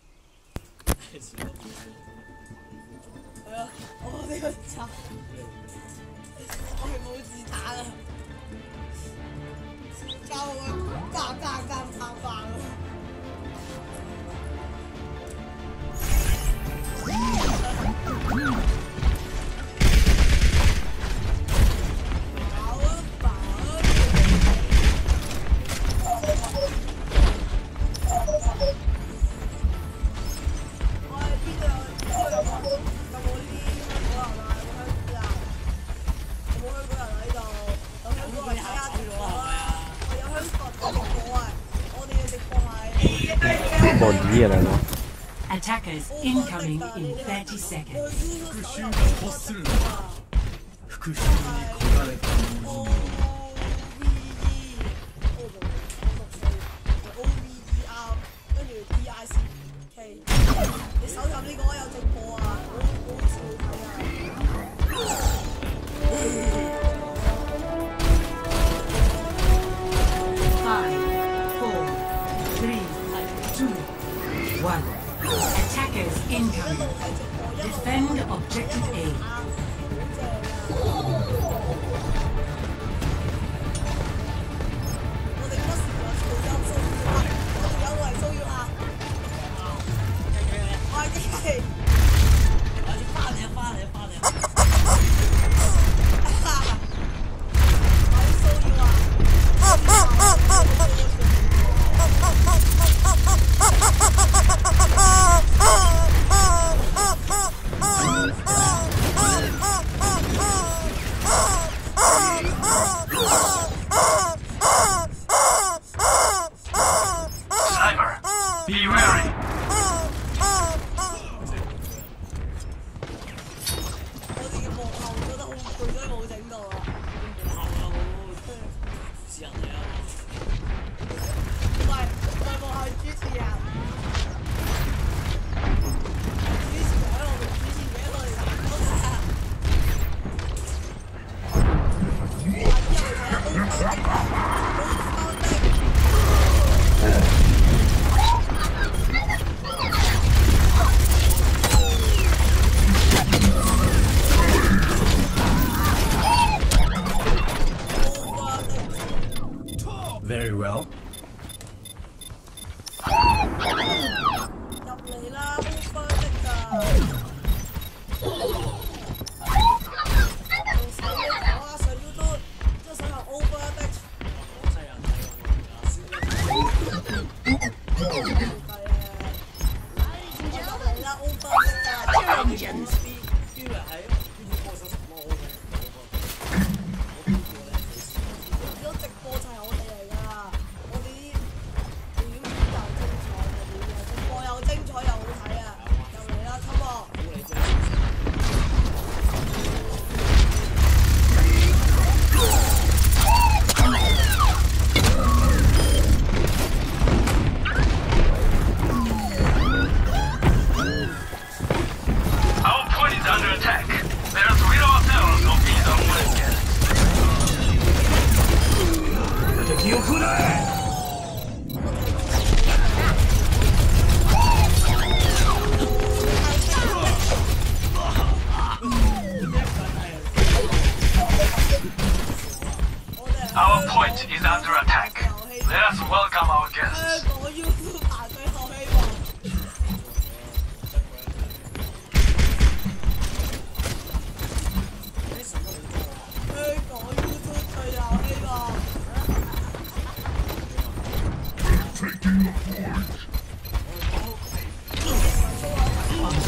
係啊，我呢個插。我係冇子彈啊！教我加加加拍飯咯！飽啊飽啊！我喺邊度有邊度有冇有冇呢啲香港人啊？有冇香港人？冇香港人喺度，有香港人睇下直播啊！我有香港直播啊！我哋嘅直播係。 冇嘢嚟咯。 Attackers incoming in thirty seconds. 復讐が欲するのか。復讐に焦られた者に。 O V E R 跟住 D I C K。你手入呢個有直播啊！好好笑睇啊！ Five, four, three, two, one. Attackers incoming. Defend objective A. 我哋不時有噪音騷擾啊！我哋有個人騷擾啊！我係機器。我要翻嚟啊！翻嚟啊！翻嚟啊！我要騷擾啊！ Sniper, be wary. 我哋嘅幕後覺得好攰，所以冇整到啊！幕後啊，好私人嚟啊！唔係，唔係幕後主持人，主持人喺度主持俾我哋打工啊！ Very well. 入嚟啦，好快的㗎！用手機睇啊，上 YouTube， 即係上下 Overdeck。入嚟啦 ，Overdeck 㗎！直播就係我哋嚟㗎，我哋啲表演又精彩嘅表演，直播又精彩又好睇啊！又嚟啦，come on！ I'll put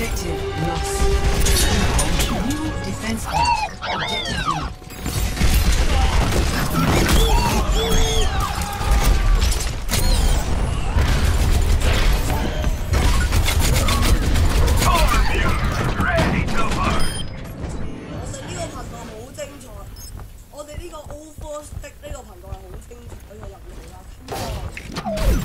Objective lost. New defense task. Objective B. Ready to burn. 我哋呢個頻道好精彩，我哋呢個 Over Stick 呢個頻道係好精彩嘅入嚟啦。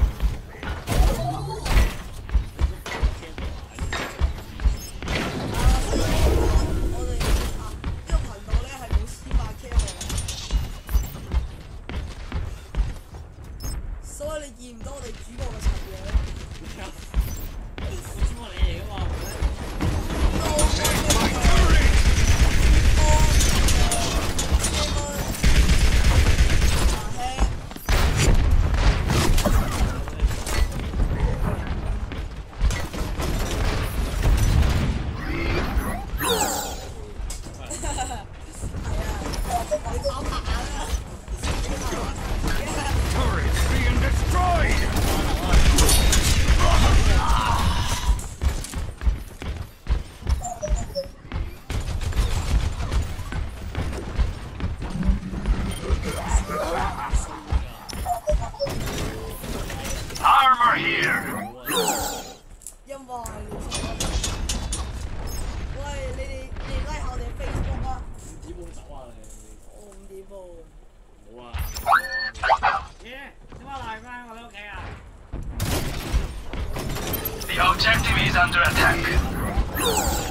Armor here. 因為喂，你哋你哋 like 我哋 Facebook 啊？ 五點半走啊你？ 我五點半。 冇啊！咦？點解嚟返我哋屋企啊 The objective is under attack.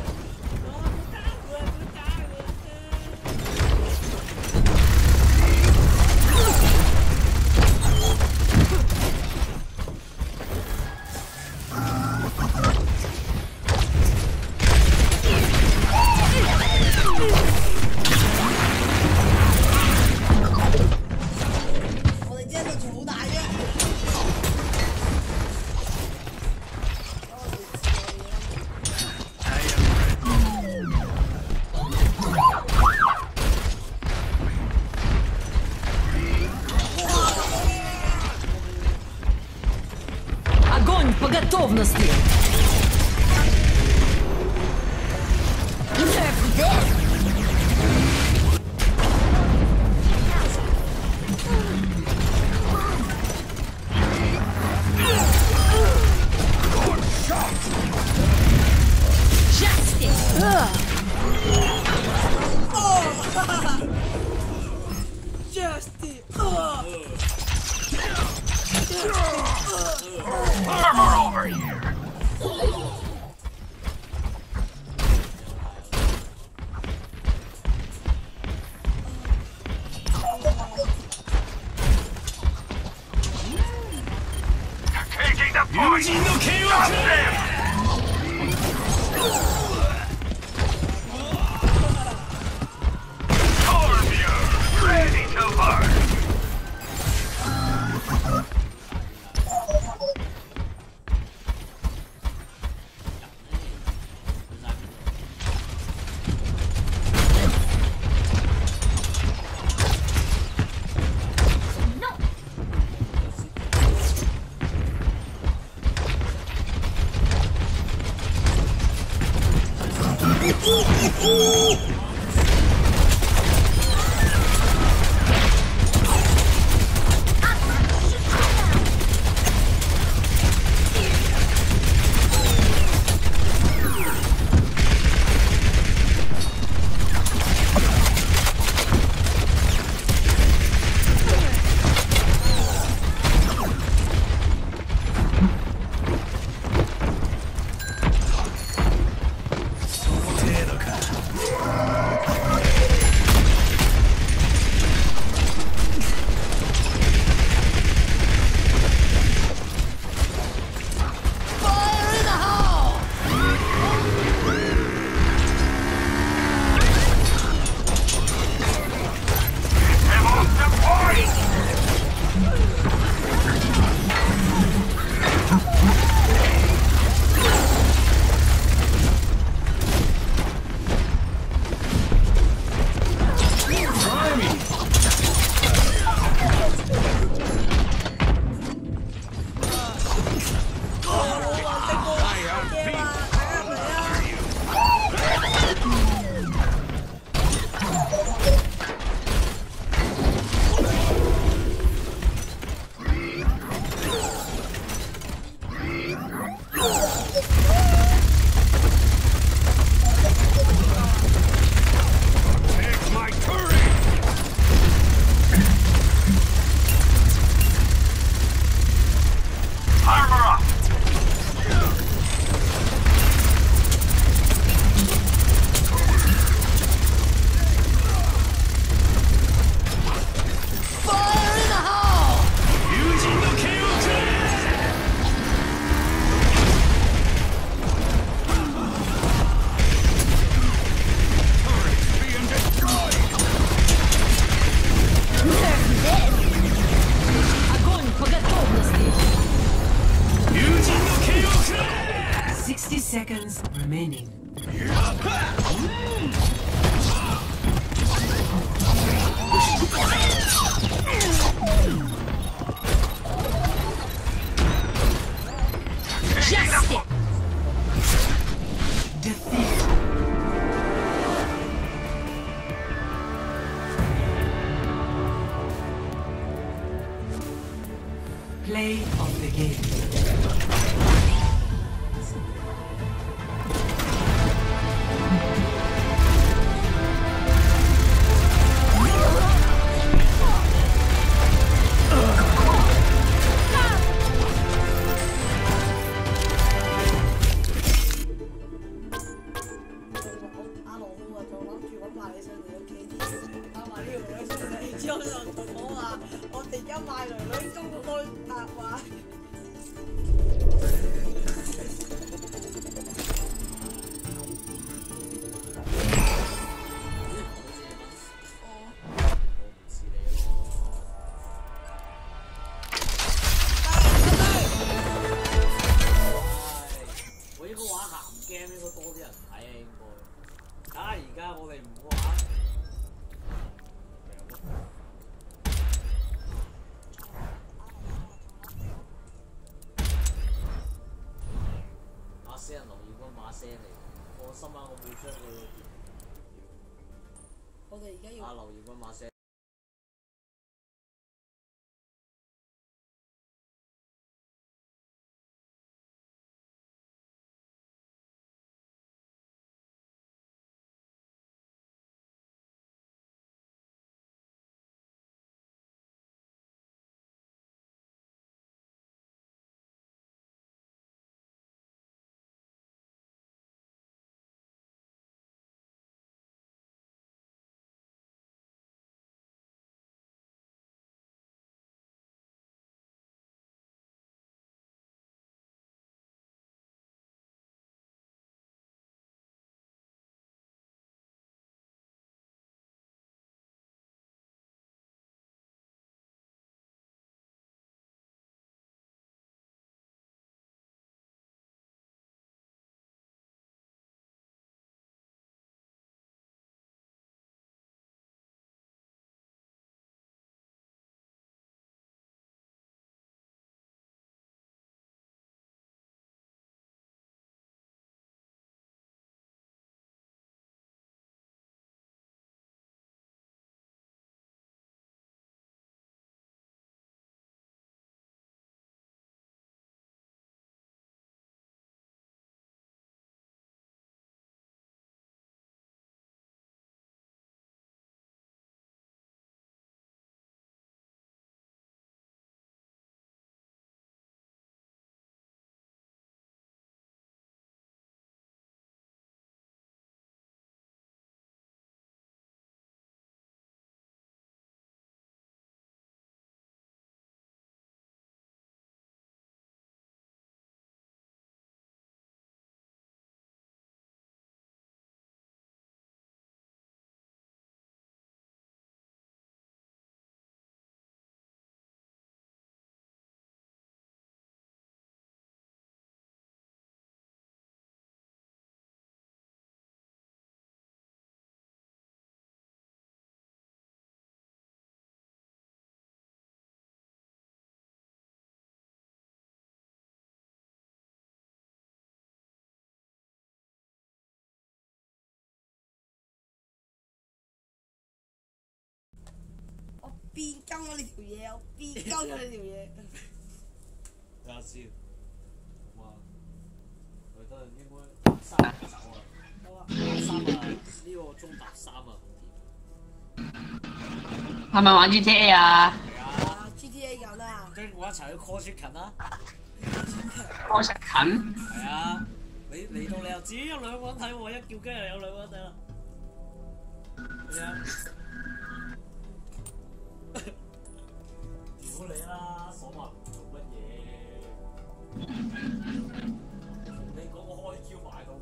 Огонь по готовности! Armor over here. Taking the point. Stop them. Stormure, ready to burn. Tedoka. Sixty seconds remaining. Just it. Defeat. Play of the game. 我哋而家要。 阿劉耀軍馬聲。 變鳩咗你條嘢，我變鳩咗你條嘢。 睇下先，咁啊，佢得應該三個走啊。好啊，三啊，呢個中達三啊， 係咪玩 G T A 啊？ 係啊 ，G T A 緊啊！ 跟我一齊去 call 雪勤啊 ！call 雪勤？ 係啊，你嚟到你又知有兩個人睇喎，一叫雞就有兩個人睇啦。係啊。屌你啦，鎖埋做乜嘢？你講我開 Q 埋到，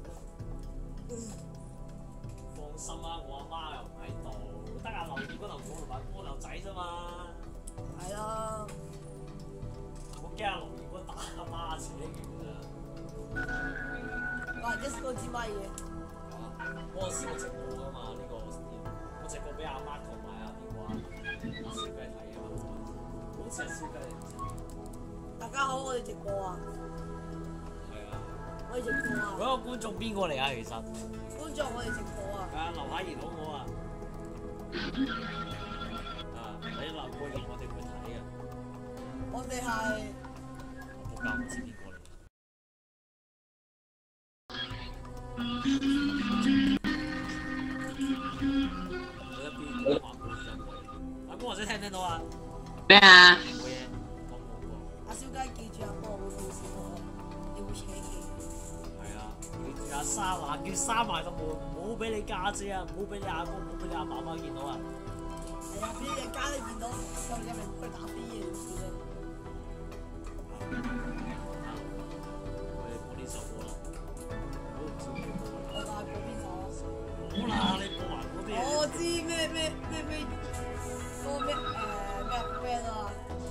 放心啦，我阿媽又唔喺度，得阿劉業嗰頭我同埋波頭仔啫嘛。 係咯。 我驚阿劉業嗰打阿媽扯嘅咋。 嗱，disco 知乜嘢？ 我試過直播㗎嘛，呢個我直播俾阿 Mark 同埋阿邊個啊阿小雞睇啊嘛，好似係小雞嚟。 大家好，我哋直播啊！ 係啊， 我哋直播啊！ 嗰個觀眾邊個嚟啊？其實觀眾我哋直播啊！ 係啊，留下言好我啊！啊，你留個言我哋會睇啊！ 我哋係我仆街唔知邊個嚟。阿哥，或者聽唔聽到啊？ 咩啊？ 冇嘢，講冇講。 阿小雞記住阿哥會放肆我，你會扯旗。 係啊，記住阿沙嗱，叫閂埋個門，唔好俾你家姐啊，唔好俾你阿哥，唔好俾你阿爸媽見到啊！ 係啊，俾你家都見到，又入嚟去打飛嘢點算咧？ 我哋播呢首歌啦，我都唔知咩歌。 我話播邊首？ 好啦，你播埋嗰啲。 我知咩咩咩咩嗰個咩誒咩 band 啊？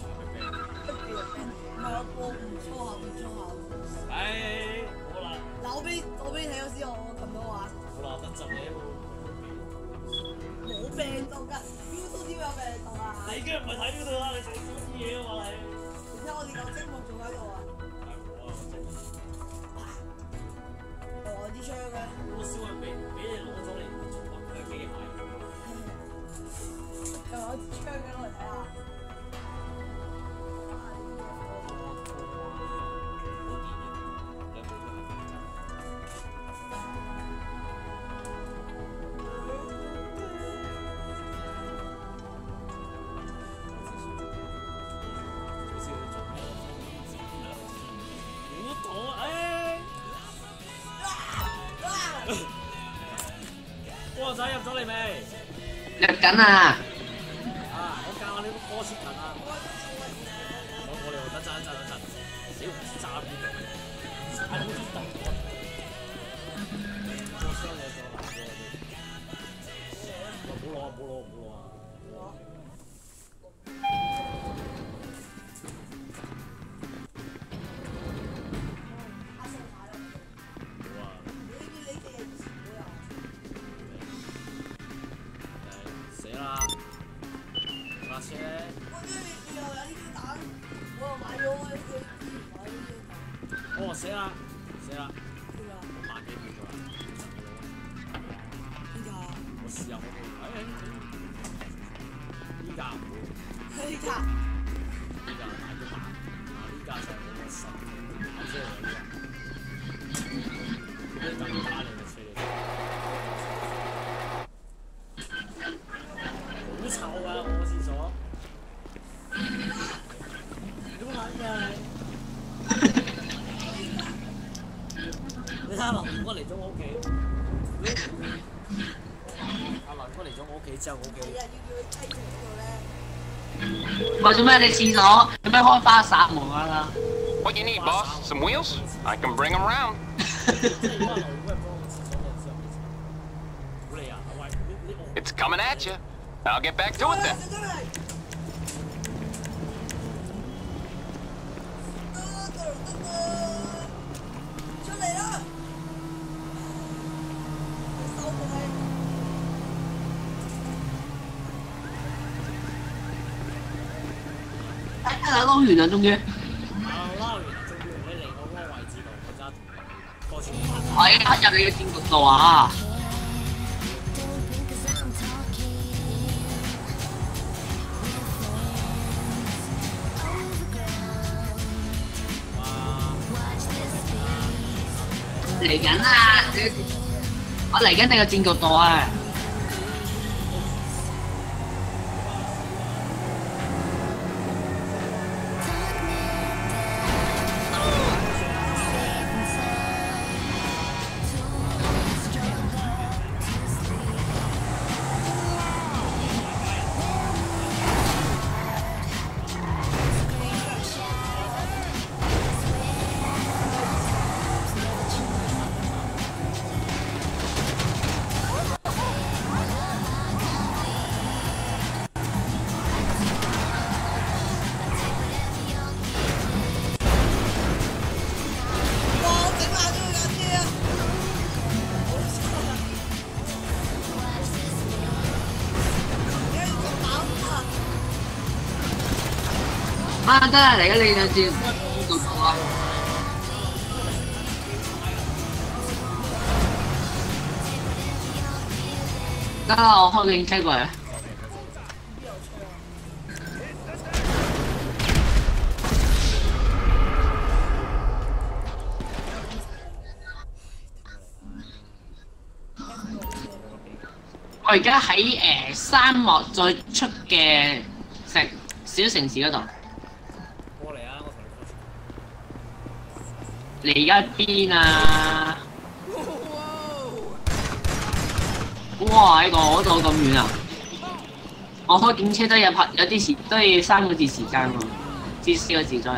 唔係我播唔粗口唔粗口。 唉，好啦。 嗱，我俾我俾你睇咗先，我我撳到啊。 好啦，等陣你冇病到㗎 ，YouTube 點有病到啊？ 你已經唔係睇呢度啦，你睇少啲嘢啊嘛你。 而且我哋有積木仲喺度啊。 係我啊，積木。 我啲槍嘅。 我燒係俾俾你攞咗嚟做乜嘅機械？ 又有支槍嘅攞嚟睇下。 波仔入咗嚟未？ 入緊啊！ 啊！我教下你個波切緊啊！我我哋等陣等陣等陣，屌唔知揸邊度？揸好啲突我！我傷咗咗啦！唔好攞唔好攞唔好攞啊！死啦！架車。 我知你又有呢啲蛋，我又買咗呢啲，買呢啲蛋。 哦死啦！死啦！ 邊個？ 我萬幾秒咗啦， 邊個？ 我試下我部，誒，依家唔會。 呢架？ 呢架買咗萬，啊呢架就係我個神跑車嚟嘅。呢架唔打你嘅車嚟。好臭啊！我個廁所。點撚㗎你？你睇下林哥嚟咗我屋企。阿林哥嚟咗我屋企之後，我屋企。 喂，做咩你廁所有咩開花灑門啊 ？What you need, boss? Some wheels? I can bring them round. It's coming at you. I'll get back to it then. 出嚟啦！收佢。 哎，撈完啦，終於。 撈完，終於你嚟我嗰個位置度，我揸過前。 我而家入你嘅戰局度啊！嚟緊啊！我嚟緊你個戰局度啊！ 啊，得啦，嚟緊你兩次做到啊！得啦，我開警車過嚟。我而家喺誒沙漠再出嘅城小城市嗰度。 過嚟啊！我同你講。你而家邊啊？哇！喺嗰度咁遠啊！我開警車都有拍有啲時都要三個字時間喎，至四個字左右。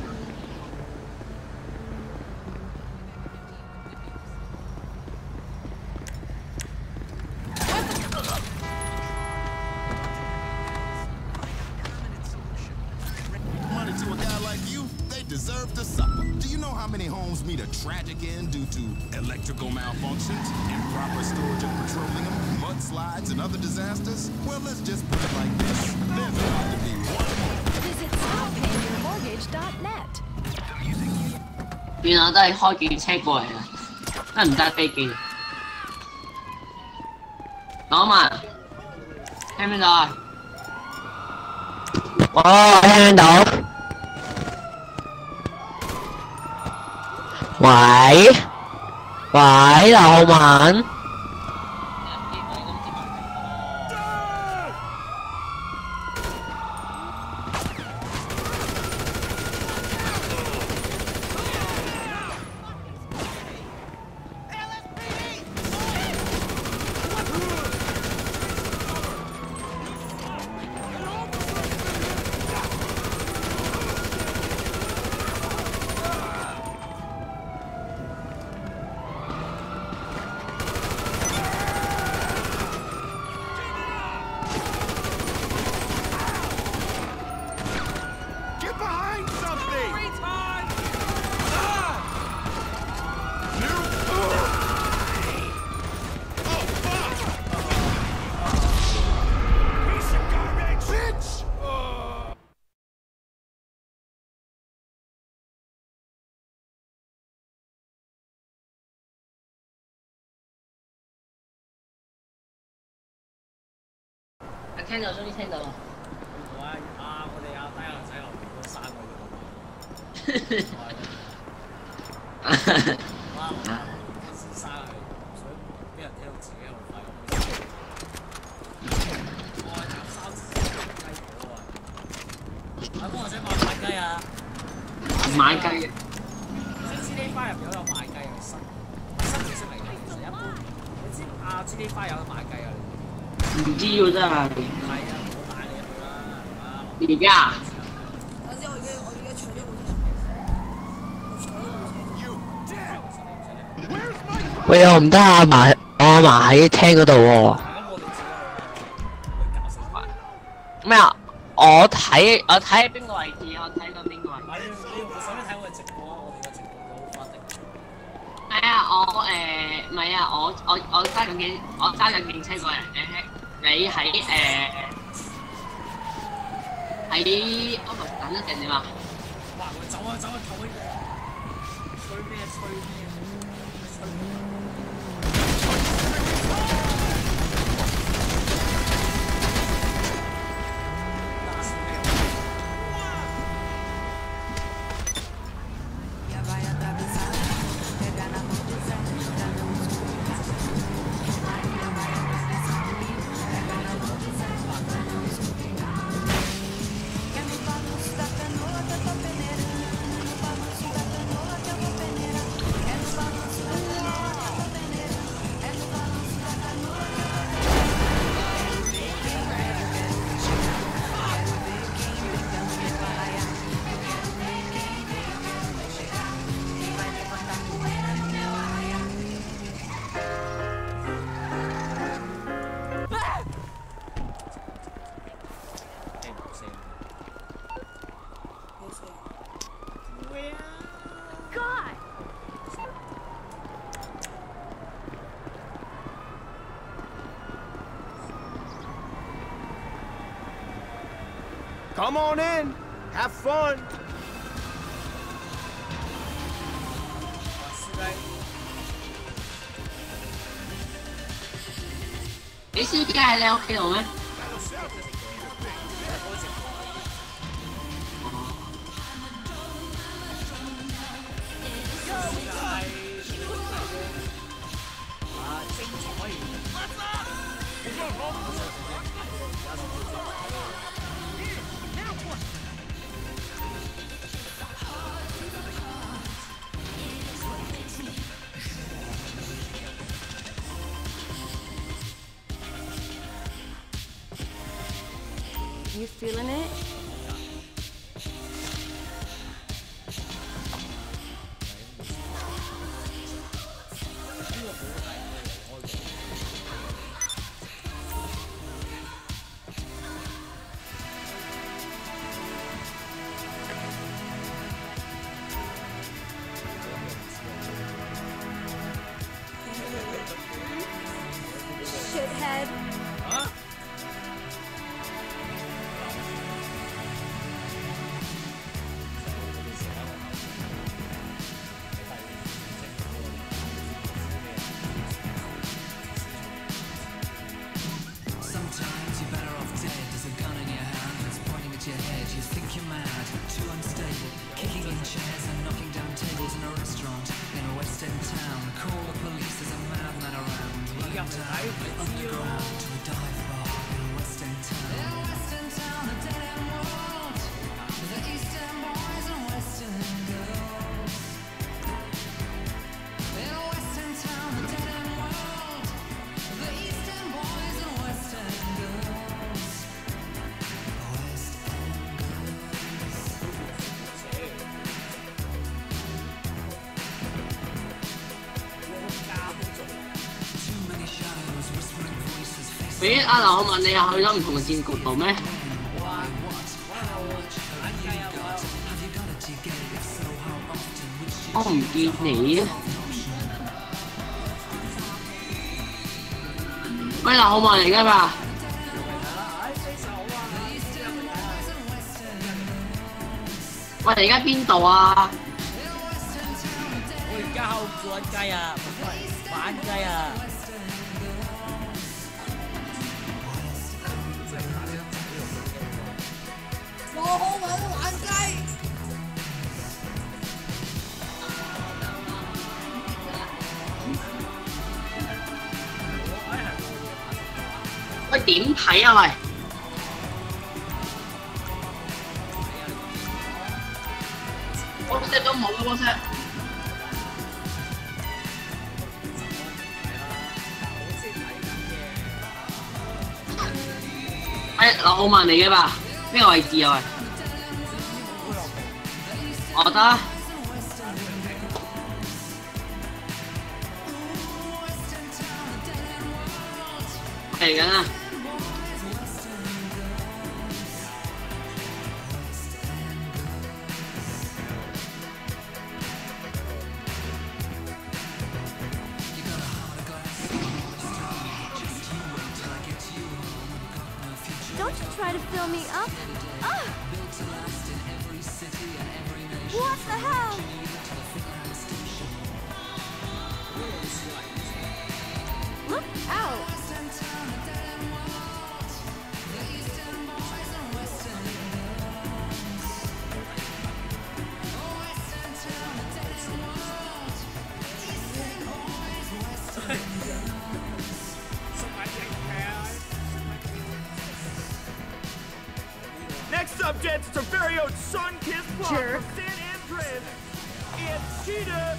Deserve to suffer. Do you know how many homes meet a tragic end due to electrical malfunctions, improper storage of petroleum, mudslides, and other disasters? Well, let's just put it like this. There's about to be one more. Visit stop paying your mortgage dot net. 原來都係開警車過嚟啊！得唔得飛機？攞埋，聽唔聽到啊？ 我聽到。喂喂，老文。 聽到，終於聽到啦！ 我啊，我哋阿低能仔留咗三個月哇！先生係想俾人聽到自己喺度快咁。我係三次雞婆啊！阿哥，我想買買雞啊！ 買雞嘅。 知 G D 花入邊都有賣雞嘅新新知識嚟嘅，其實一般。你知阿 G D 花有得賣雞啊？ 唔知喎真係。係啊，我帶你入去啦。 而家。 等陣我而家我而家搶咗部車。 喂，我唔得啊，嫲，我阿嫲喺廳嗰度喎。咩啊？我睇我睇邊個位置？我睇到邊個位置？ 你你使唔使睇我嘅直播啊？我哋嘅直播好發定。 係啊，我誒唔係啊，我我我揸緊警，我揸緊警車過嚟誒。你喺誒喺嗰度等一陣點啊？ 哇！我走啊走啊，求你！吹咩吹咩？吹咩？打死你！ Come on in. Have fun. 你燒雞喺你屋企度咩？ You feeling it? Shithead. Huh? 咦，阿劉浩文，你又去咗唔同嘅戰局度咩？我唔見你啊！喂，劉浩文嚟㗎嘛？喂，你而家邊度啊？ 我而家後顧緊雞啊，玩雞啊！ 我好揾玩雞。 喂，點睇啊？喂！WhatsApp 都冇啊 WhatsApp。誒，劉浩文嚟嘅吧？邊個位置啊？喂！我得啊。嚟緊啊！ Don't you try to fill me up. Ah! What the hell? Look out! Next up, gents, it's our very own sun-kissed plot from San Andreas. It's Cheetah.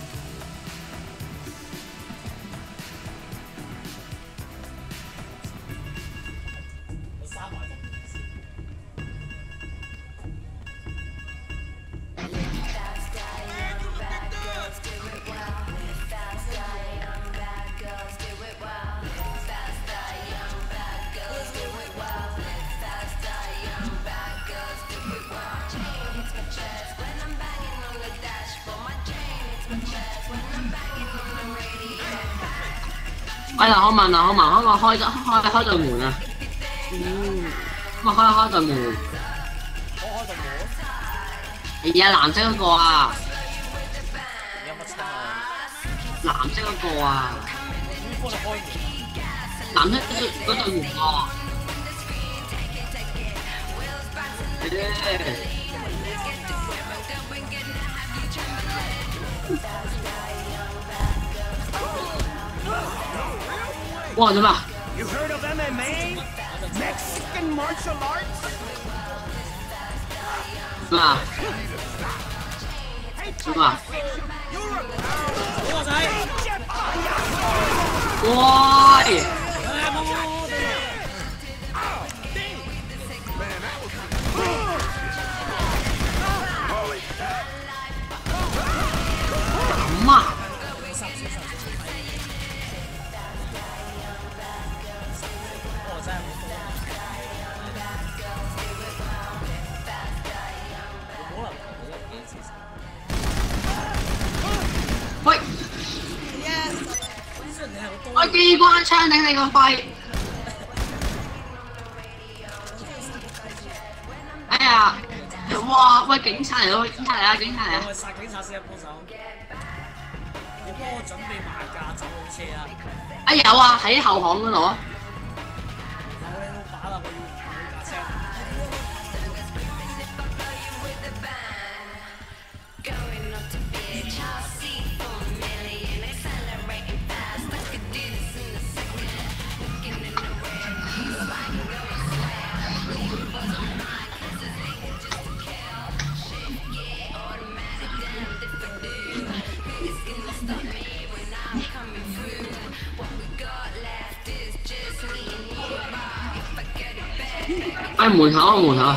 喂，劉浩文，劉浩文，可唔可開開開開道門啊？可唔可以開開道門？ 我開道門。 係啊，藍色嗰個啊， 有乜叉啊？ 藍色嗰個啊，藍色嗰嗰對門喎。哇！做咩啊？ You heard of M M A? Mexican martial arts? 做咩啊？做咩啊？ 我仔！ 喂！咁啊！ 喂！我機關槍頂你個肺！哎呀！哇！喂，警察嚟咯！警察嚟啊！警察嚟啊！ 我殺警察先啊，幫手！你幫我準備埋架走佬車啊！ 啊有啊，喺後巷嗰度啊！ 有你老把啦，我要要架車。 哎，門口啊，門口。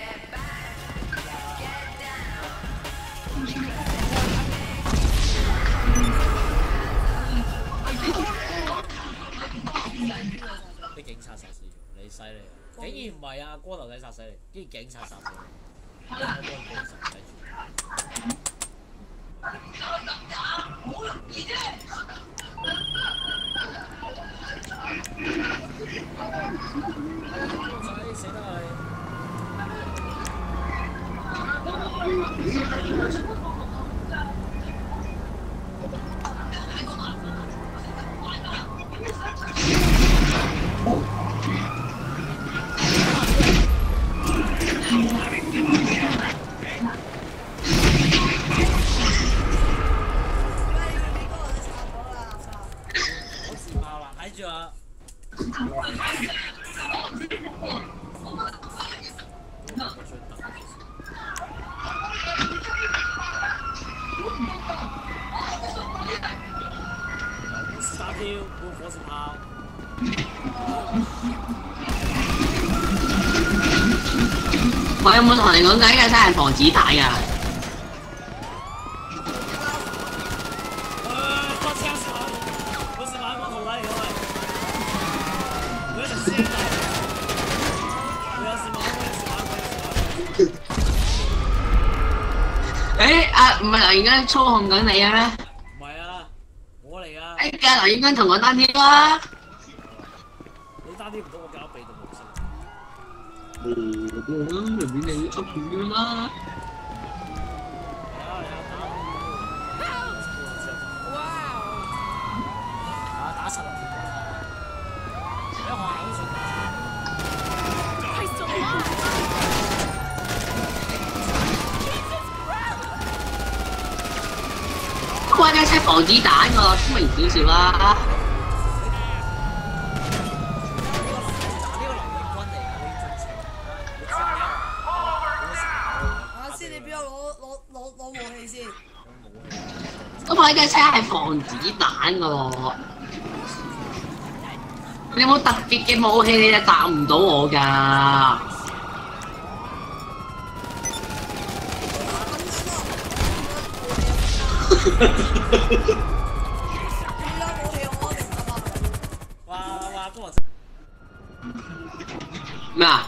啲警察殺死你，犀利！竟然唔係啊，光頭仔殺死你，竟然警察殺死你，我幫你報仇睇住。死得係。我自爆啦，睇住啊！ 沙雕搬火箭炮。 我有冇同你講緊嘅真係防子彈㗎？ 發槍手，不是買我頭嚟嘅喂，我有隻先。我有時買，我有時買，我有時買。 誒啊，唔係劉現根操控緊你嘅咩？ 唔係啊，我嚟啊！ 誒，架劉現根同我單挑啦！ 你單挑唔到，我搞被動模式。 哦，咁就俾你噏片啦。啊！打實啊！喺學校好似。 關架車防子彈喎，聰明少少啦。 阿師，你俾我攞攞攞攞武器先。 嗰把架車係防子彈噶喎，你有冇特別嘅武器你就打唔到我㗎。 哇哇，跟我咩啊？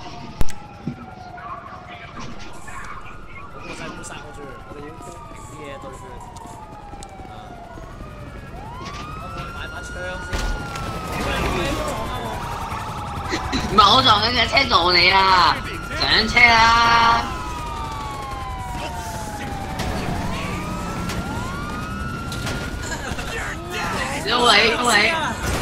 我才不殺過去，我哋要攻啲嘢對住。啊！我哋買把槍先。 唔係我撞緊架車撞你啊！上車啦！ 恭喜恭喜！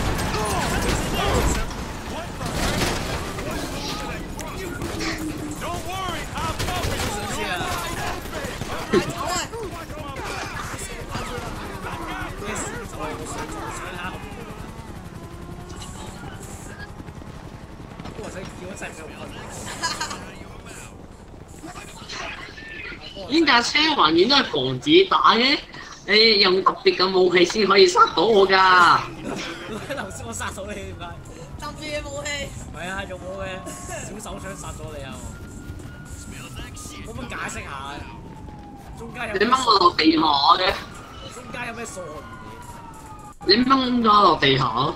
呢架車還原都係防子打嘅，你用特別嘅武器先可以殺到我㗎。 頭先我殺到你點解？ 特別嘅武器。 係啊，用我嘅小手槍殺咗你啊！可唔可以解釋下？中間有你掹我落地下嘅。 中間有咩傻嘢？ 你掹咗我落地下。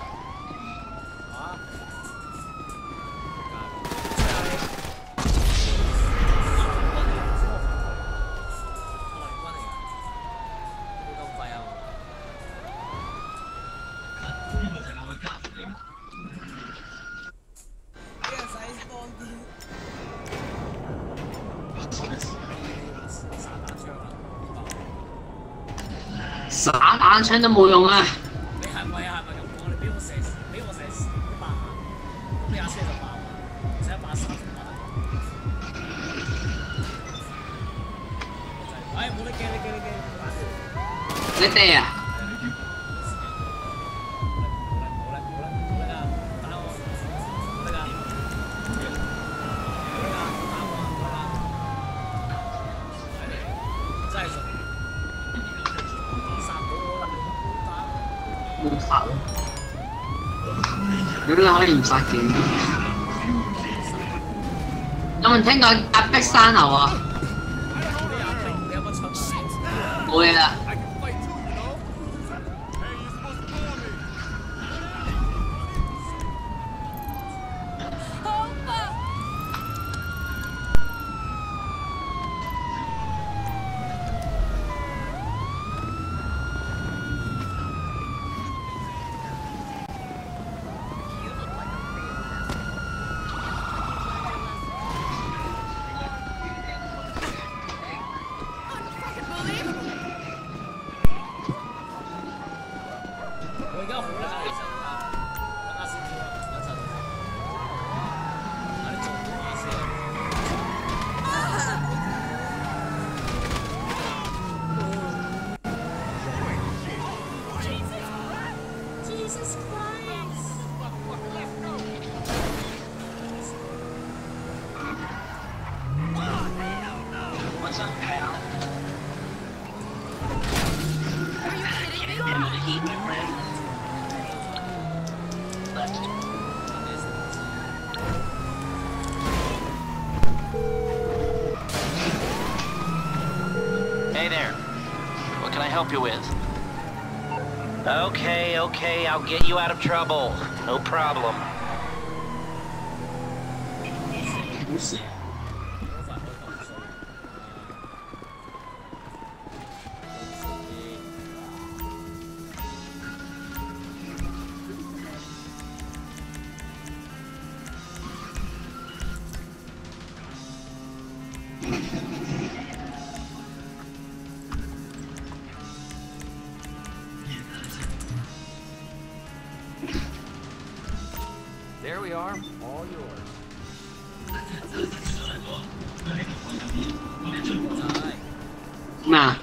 散彈槍都冇用啊！ 你係咪啊？係咪咁講？你俾我射，俾我射一百下，呢架車就爆啊！射一百三十下。哎，冇得驚，你驚，你驚！ 你爹啊！ 冇啦，冇啦，冇啦，冇啦！打我！冇啦！冇啦！打我！冇啦！真係傻！冇殺咯，點解可以唔殺嘅？有冇人聽過壓迫山牛啊？冇嘢啦。 Hey there. What can I help you with? Okay, okay, I'll get you out of trouble. No problem. There we are, all yours. Nah.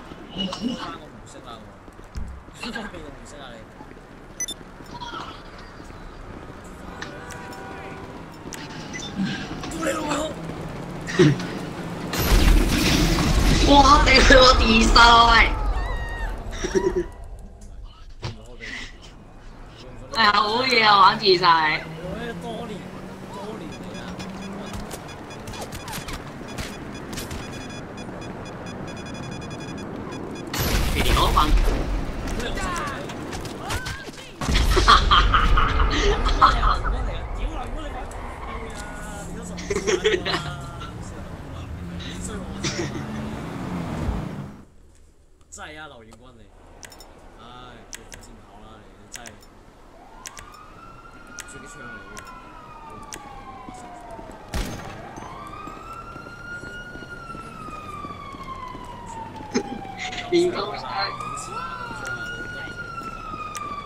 Wow, they will be so 哎呀，好嘢啊，玩自晒。 多年，多年嚟啦。 肥佬份。哈哈哈哈哈！屌啦！如果你講，哎呀，變咗十年啦。真係啊，劉元軍你，唉，做戰校啦你，真係。自己槍嚟嘅。變高山。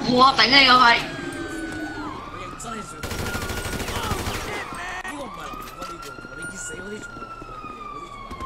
我頂你個肺！ 我認真係做到。呢個唔係流連軍呢個，你結死嗰啲全部流連軍嗰啲全部。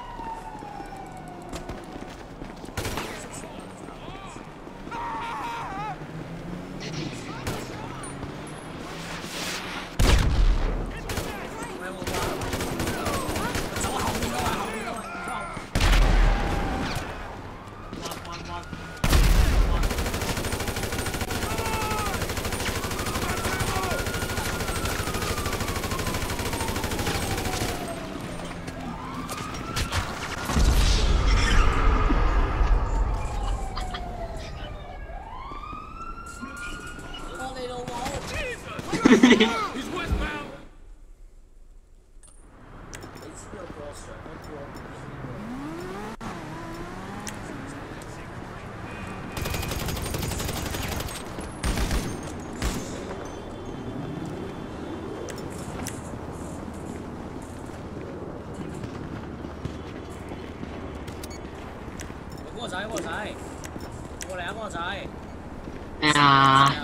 嗰個仔，嗰個仔，過嚟啊！嗰個仔。 咩啊？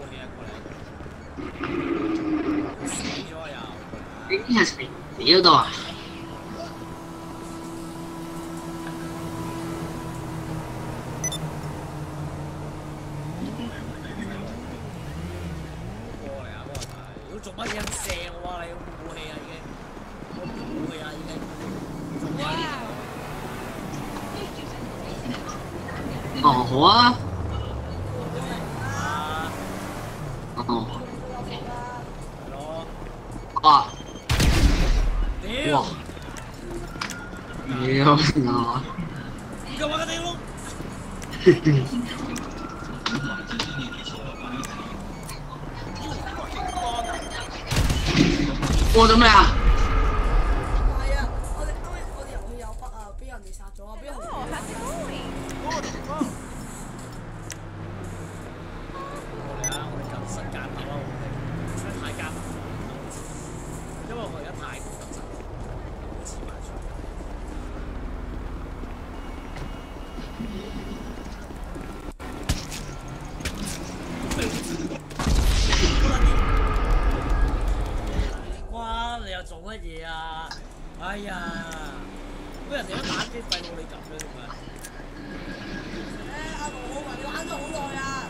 你呢係死咗到啊！ 過嚟啊！嗰個仔，如果做乜嘢咁射我啊？你武器啊已經，我武器啊已經，做乜嘢？ 哦，好啊。哦。啊！ 屌！ 哇！屌啊！ 而家玩緊地窿。 過咗咩啊？ 唔係啊，我哋今日我哋遊戲有筆啊，俾人哋殺咗啊，俾人哋。 過嚟啊！我哋近身間得啦，我哋太間。因為我而家太過緊張，黐埋出嚟。哇！你又做乜嘢啊？哎呀！乜人哋都打機廢到你咁樣點解？ 誒，阿龍好文，你玩咗好耐啊！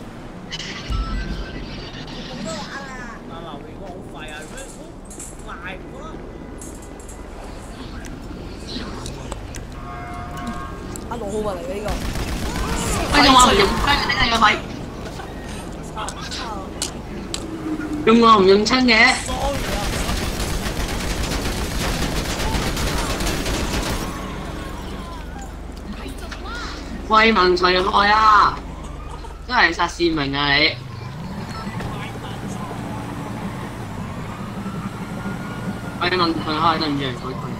冇得玩啊！ 阿劉榮哥好廢啊！咩？賴唔得。 阿龍浩文嚟嘅呢個。 喂，用我唔用親嘅，頂你個肺！用我唔用親嘅。為民除害啊！真係殺市民啊你！為民除害對唔住，佢佢。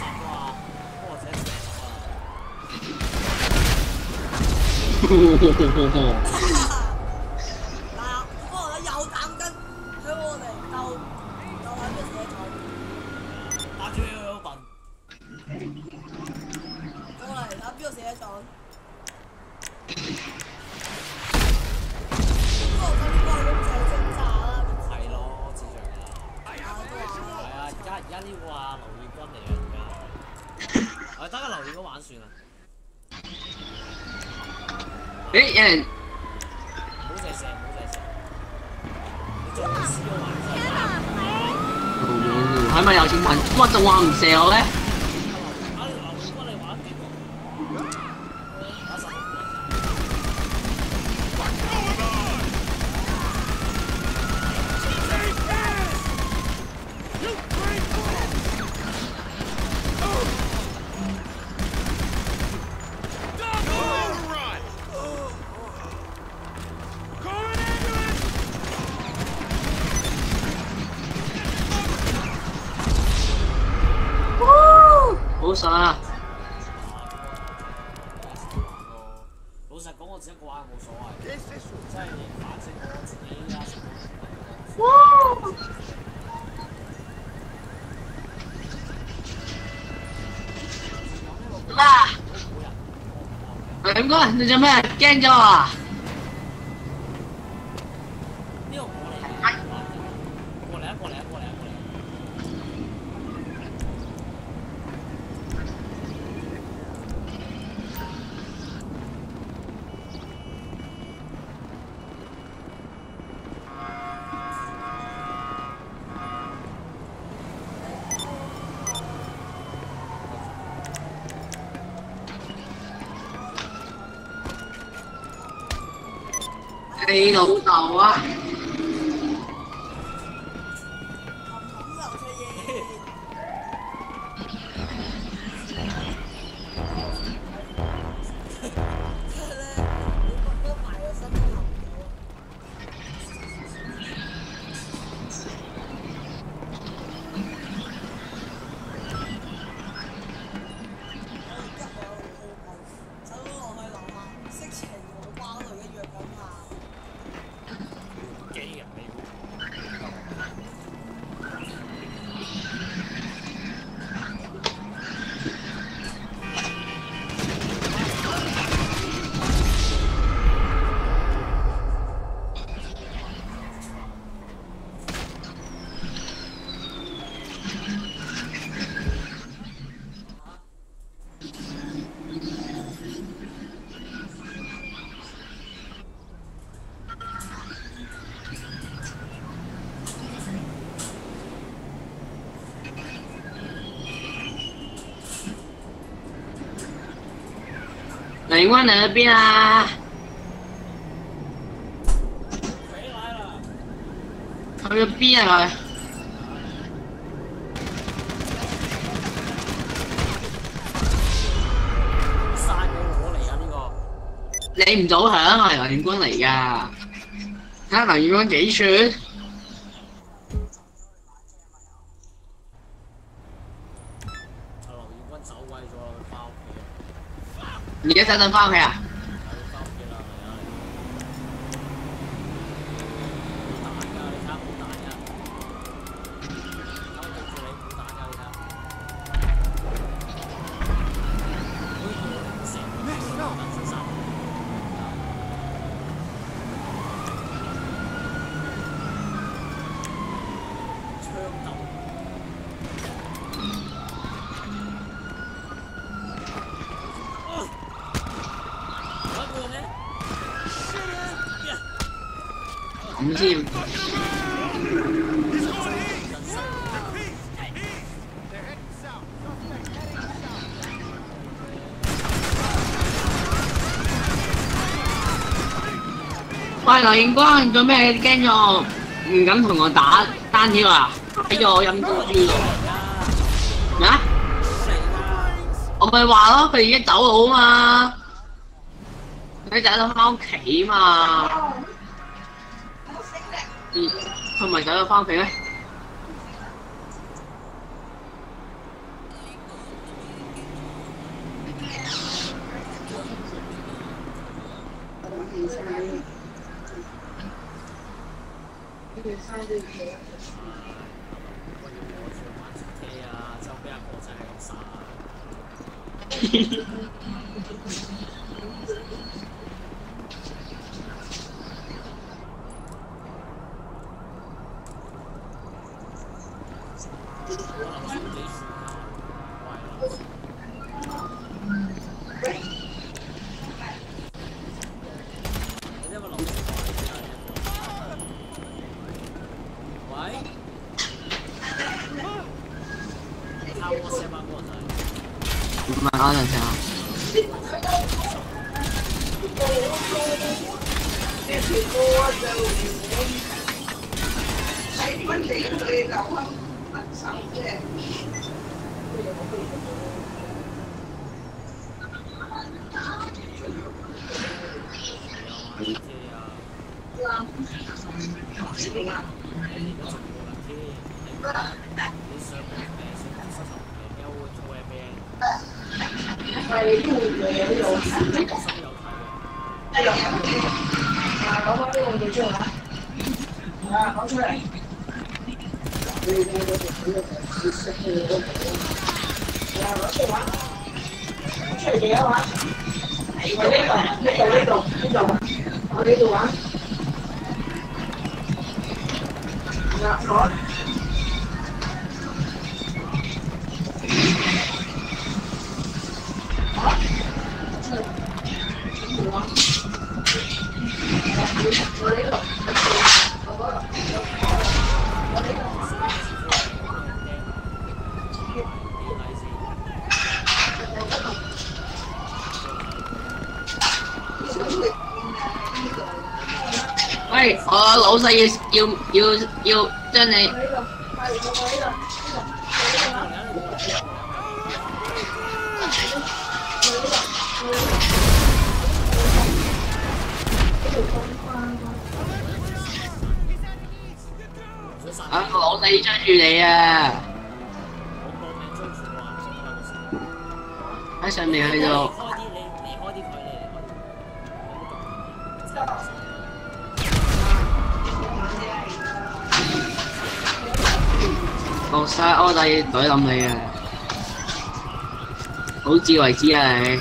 嗱，不過咧有膽跟喺我哋鬥，又喺邊寫咗？ 打住佢好笨。 過嚟睇邊個寫咗？不過佢呢個咁就正炸啦。 係咯，智障啊！係啊，係啊，而家而家呢個啊劉義軍嚟嘅而家。我得個劉義軍玩算啦。 誒有人。 唔好射射，唔好射射。你做老師都玩。 係咪有錢揾？乜仲話唔射我咧？ 啊劉義軍你玩掂喎。打十。 好爽啊！ 老實講，我自己一個玩冇所謂，真係反正我自己啦。 哇！嗱，兩哥，你做咩驚咗啊？ 你老豆啊！林光你喺邊啊？去咗邊啊佢？ 殺俾我嚟啊！呢個你唔早響啊，係林光嚟㗎。睇下林光幾寸？而家等等翻屋企啊！咁先。喂，劉應光，做咩你驚咗我唔敢同我打單挑啊？哎呀，我陰公豬喎！咩啊？我咪話咯，佢已經走佬啊嘛，佢走咗翻屋企嘛。嗯，佢咪走咗翻屋企咩？唔係可能性啊！講出嚟。攞出嚟玩，攞出嚟幾多玩？我呢度，呢度，呢度，呢度，我呢度玩。攞。 喂，我老細要要要要將你。啊！我老細追住你啊！喺上面喺度。落晒柯仔隊冧你啊！好自為之啊你！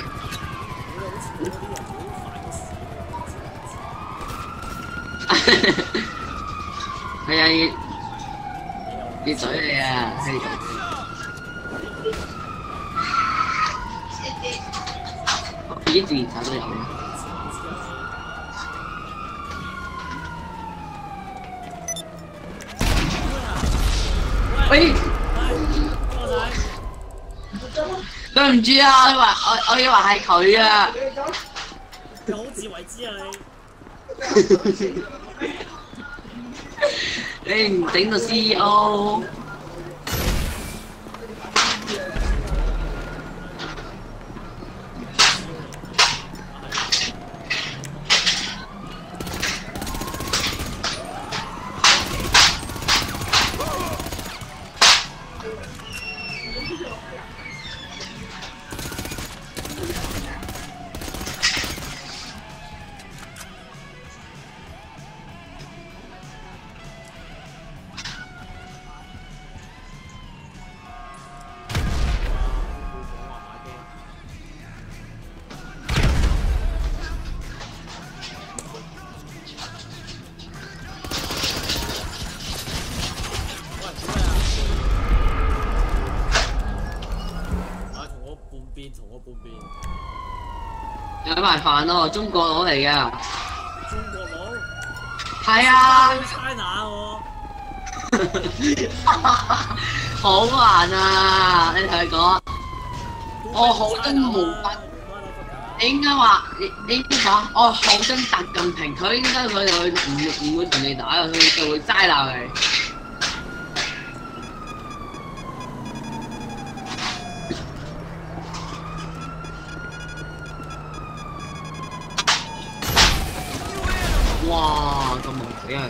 係啊，要要嘴你啊！咦，自然都有嘅。喂，對唔住啊，我話我我以為係佢啊。 你好自為之啊你！ 你唔整到 C E O。有埋飯咯，中國佬嚟㗎。 中國佬？ 係啊。 China 喎。 好難啊！你同佢講，我好憎毛筆。你應該話，你你應該講，我好憎習近平，佢應該佢就會唔唔會同你打，佢就會齋鬧你。哇！咁無死係。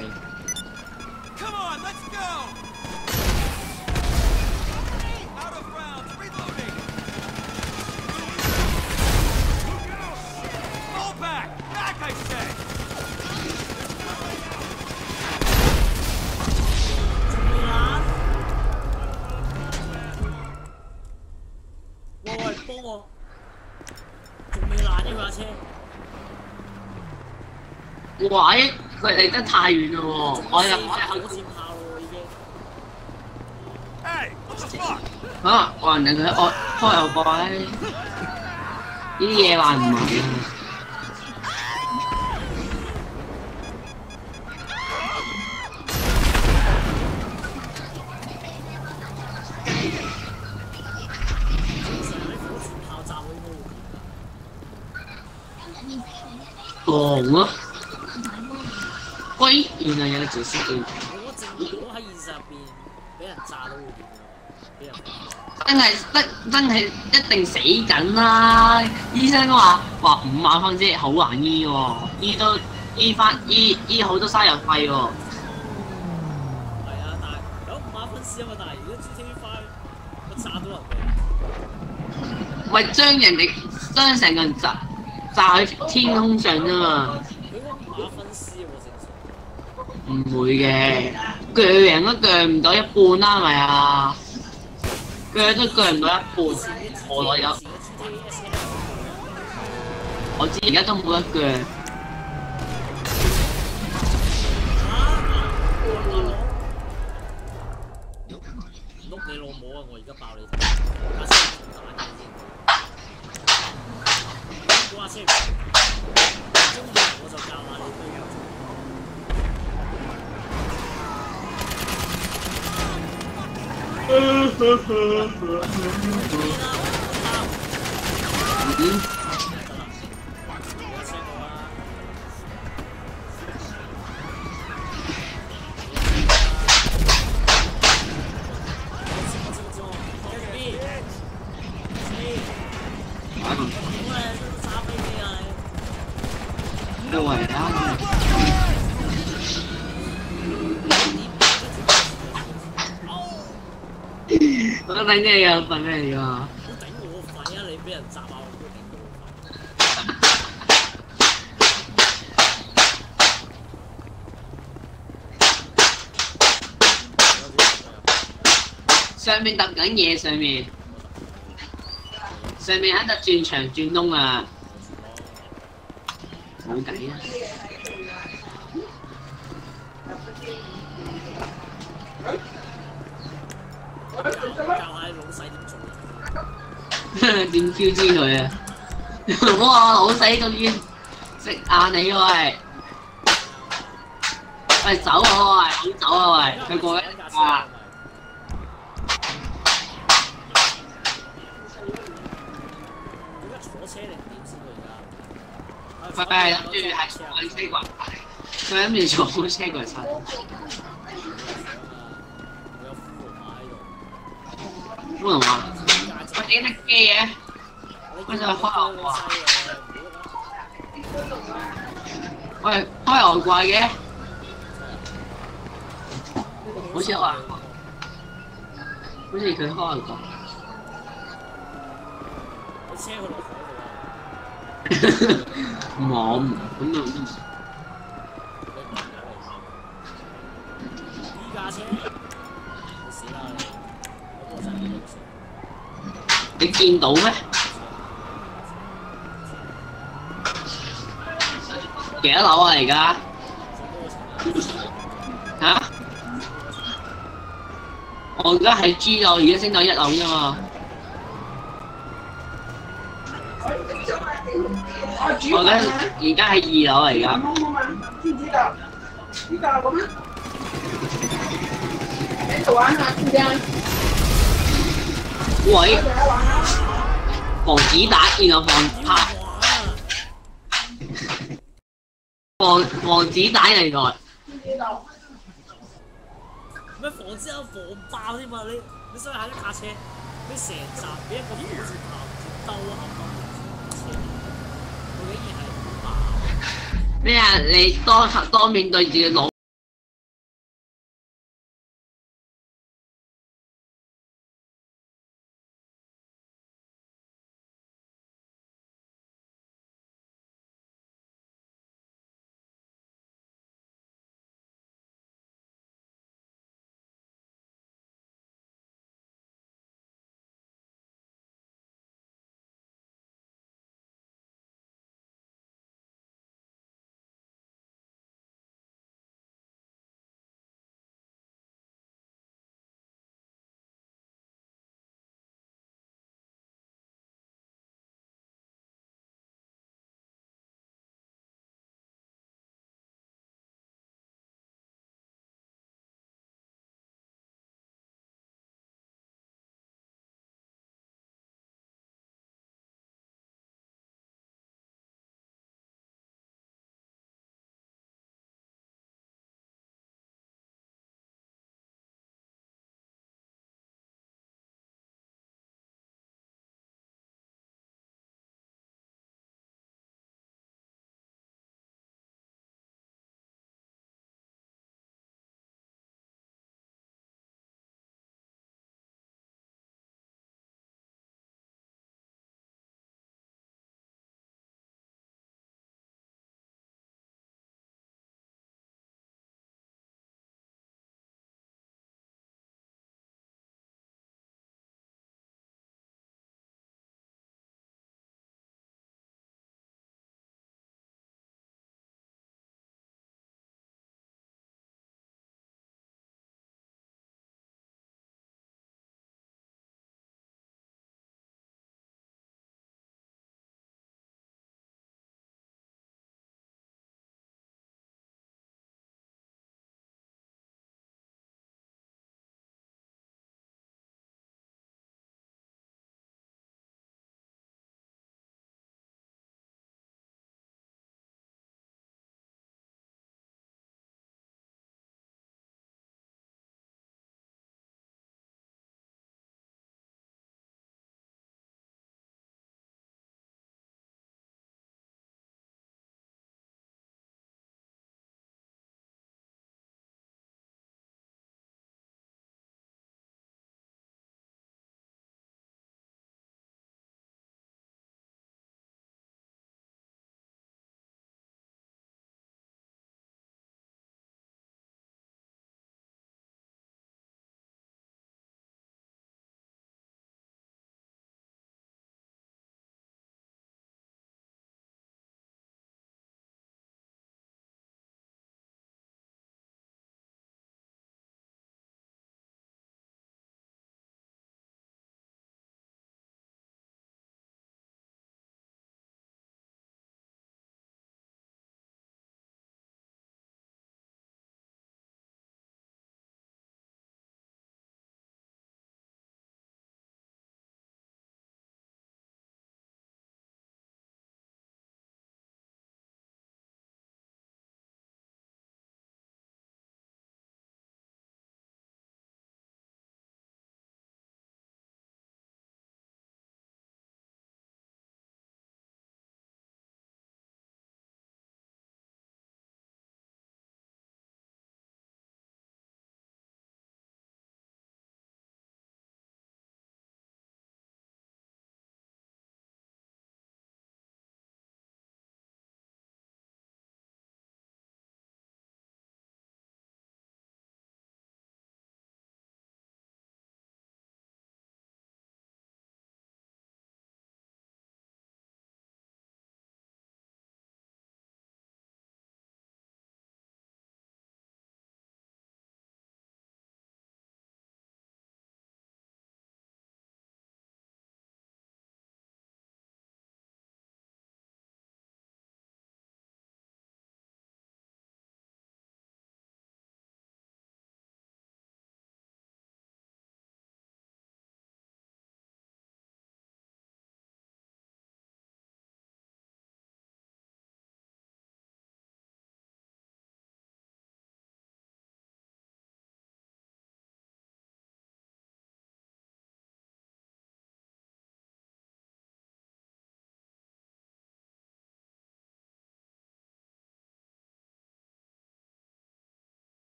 喂喂，幫我！仲未爛呢架車。 哇！佢離得太遠啦喎，我又我又火箭炮咯已經。 啊！話人哋佢開開又怪，呢啲嘢話唔埋啊！狼咯！喂，原來有個自私嘅。 我淨如果喺現實入邊俾人炸到會點啊？俾人真係真真係一定死緊啦！醫生話話五萬分啫，好難醫喎，醫都醫翻醫醫好多嘥藥費喎。係啊，但係有五萬分屍啊嘛，但係如果 G T A 五我炸到人哋。 喂，將人哋將成個人炸炸喺天空上啫嘛。唔會嘅，鋸人都鋸唔到一半啦，係咪啊？鋸都鋸唔到一半，何來有？我知而家都冇得鋸。 碌你老母啊！我而家爆你！掛車，中意我就教下你咩樣。 嗯。 各位啊！我頂你啊！份咩嚟㗎？ 好頂我肺啊！你俾人襲啊！我都頂我肺。 上面揼緊嘢，上面上面喺度轉牆轉窿啊！冇計啊！點 Q 知佢啊！哇，老死終於食硬你喂！喂走啊喂，好走啊喂，佢過一啊！佢係諗住係坐緊車過嚟，佢諗住坐車過嚟殺。烏龍話：我點得機嘅？我就開外掛。喂，開外掛嘅？好似話，好似佢開外掛。 你車佢落海冇，咁就依架車，死啦你！我多陣都死。 你見到咩？幾多樓啊而家？嚇？我而家係 G 樓，而家升到一樓啫嘛。我咧而家係二樓嚟㗎。知唔知㗎？知㗎咁。喺度玩下知唔知啊？喂，防子彈，然後防拍，防防子彈嚟㗎。 咩防子彈防爆添嘛？你你想下一架車，你成集俾一個好似炮兜啊咁。 咩啊？你當當面對住老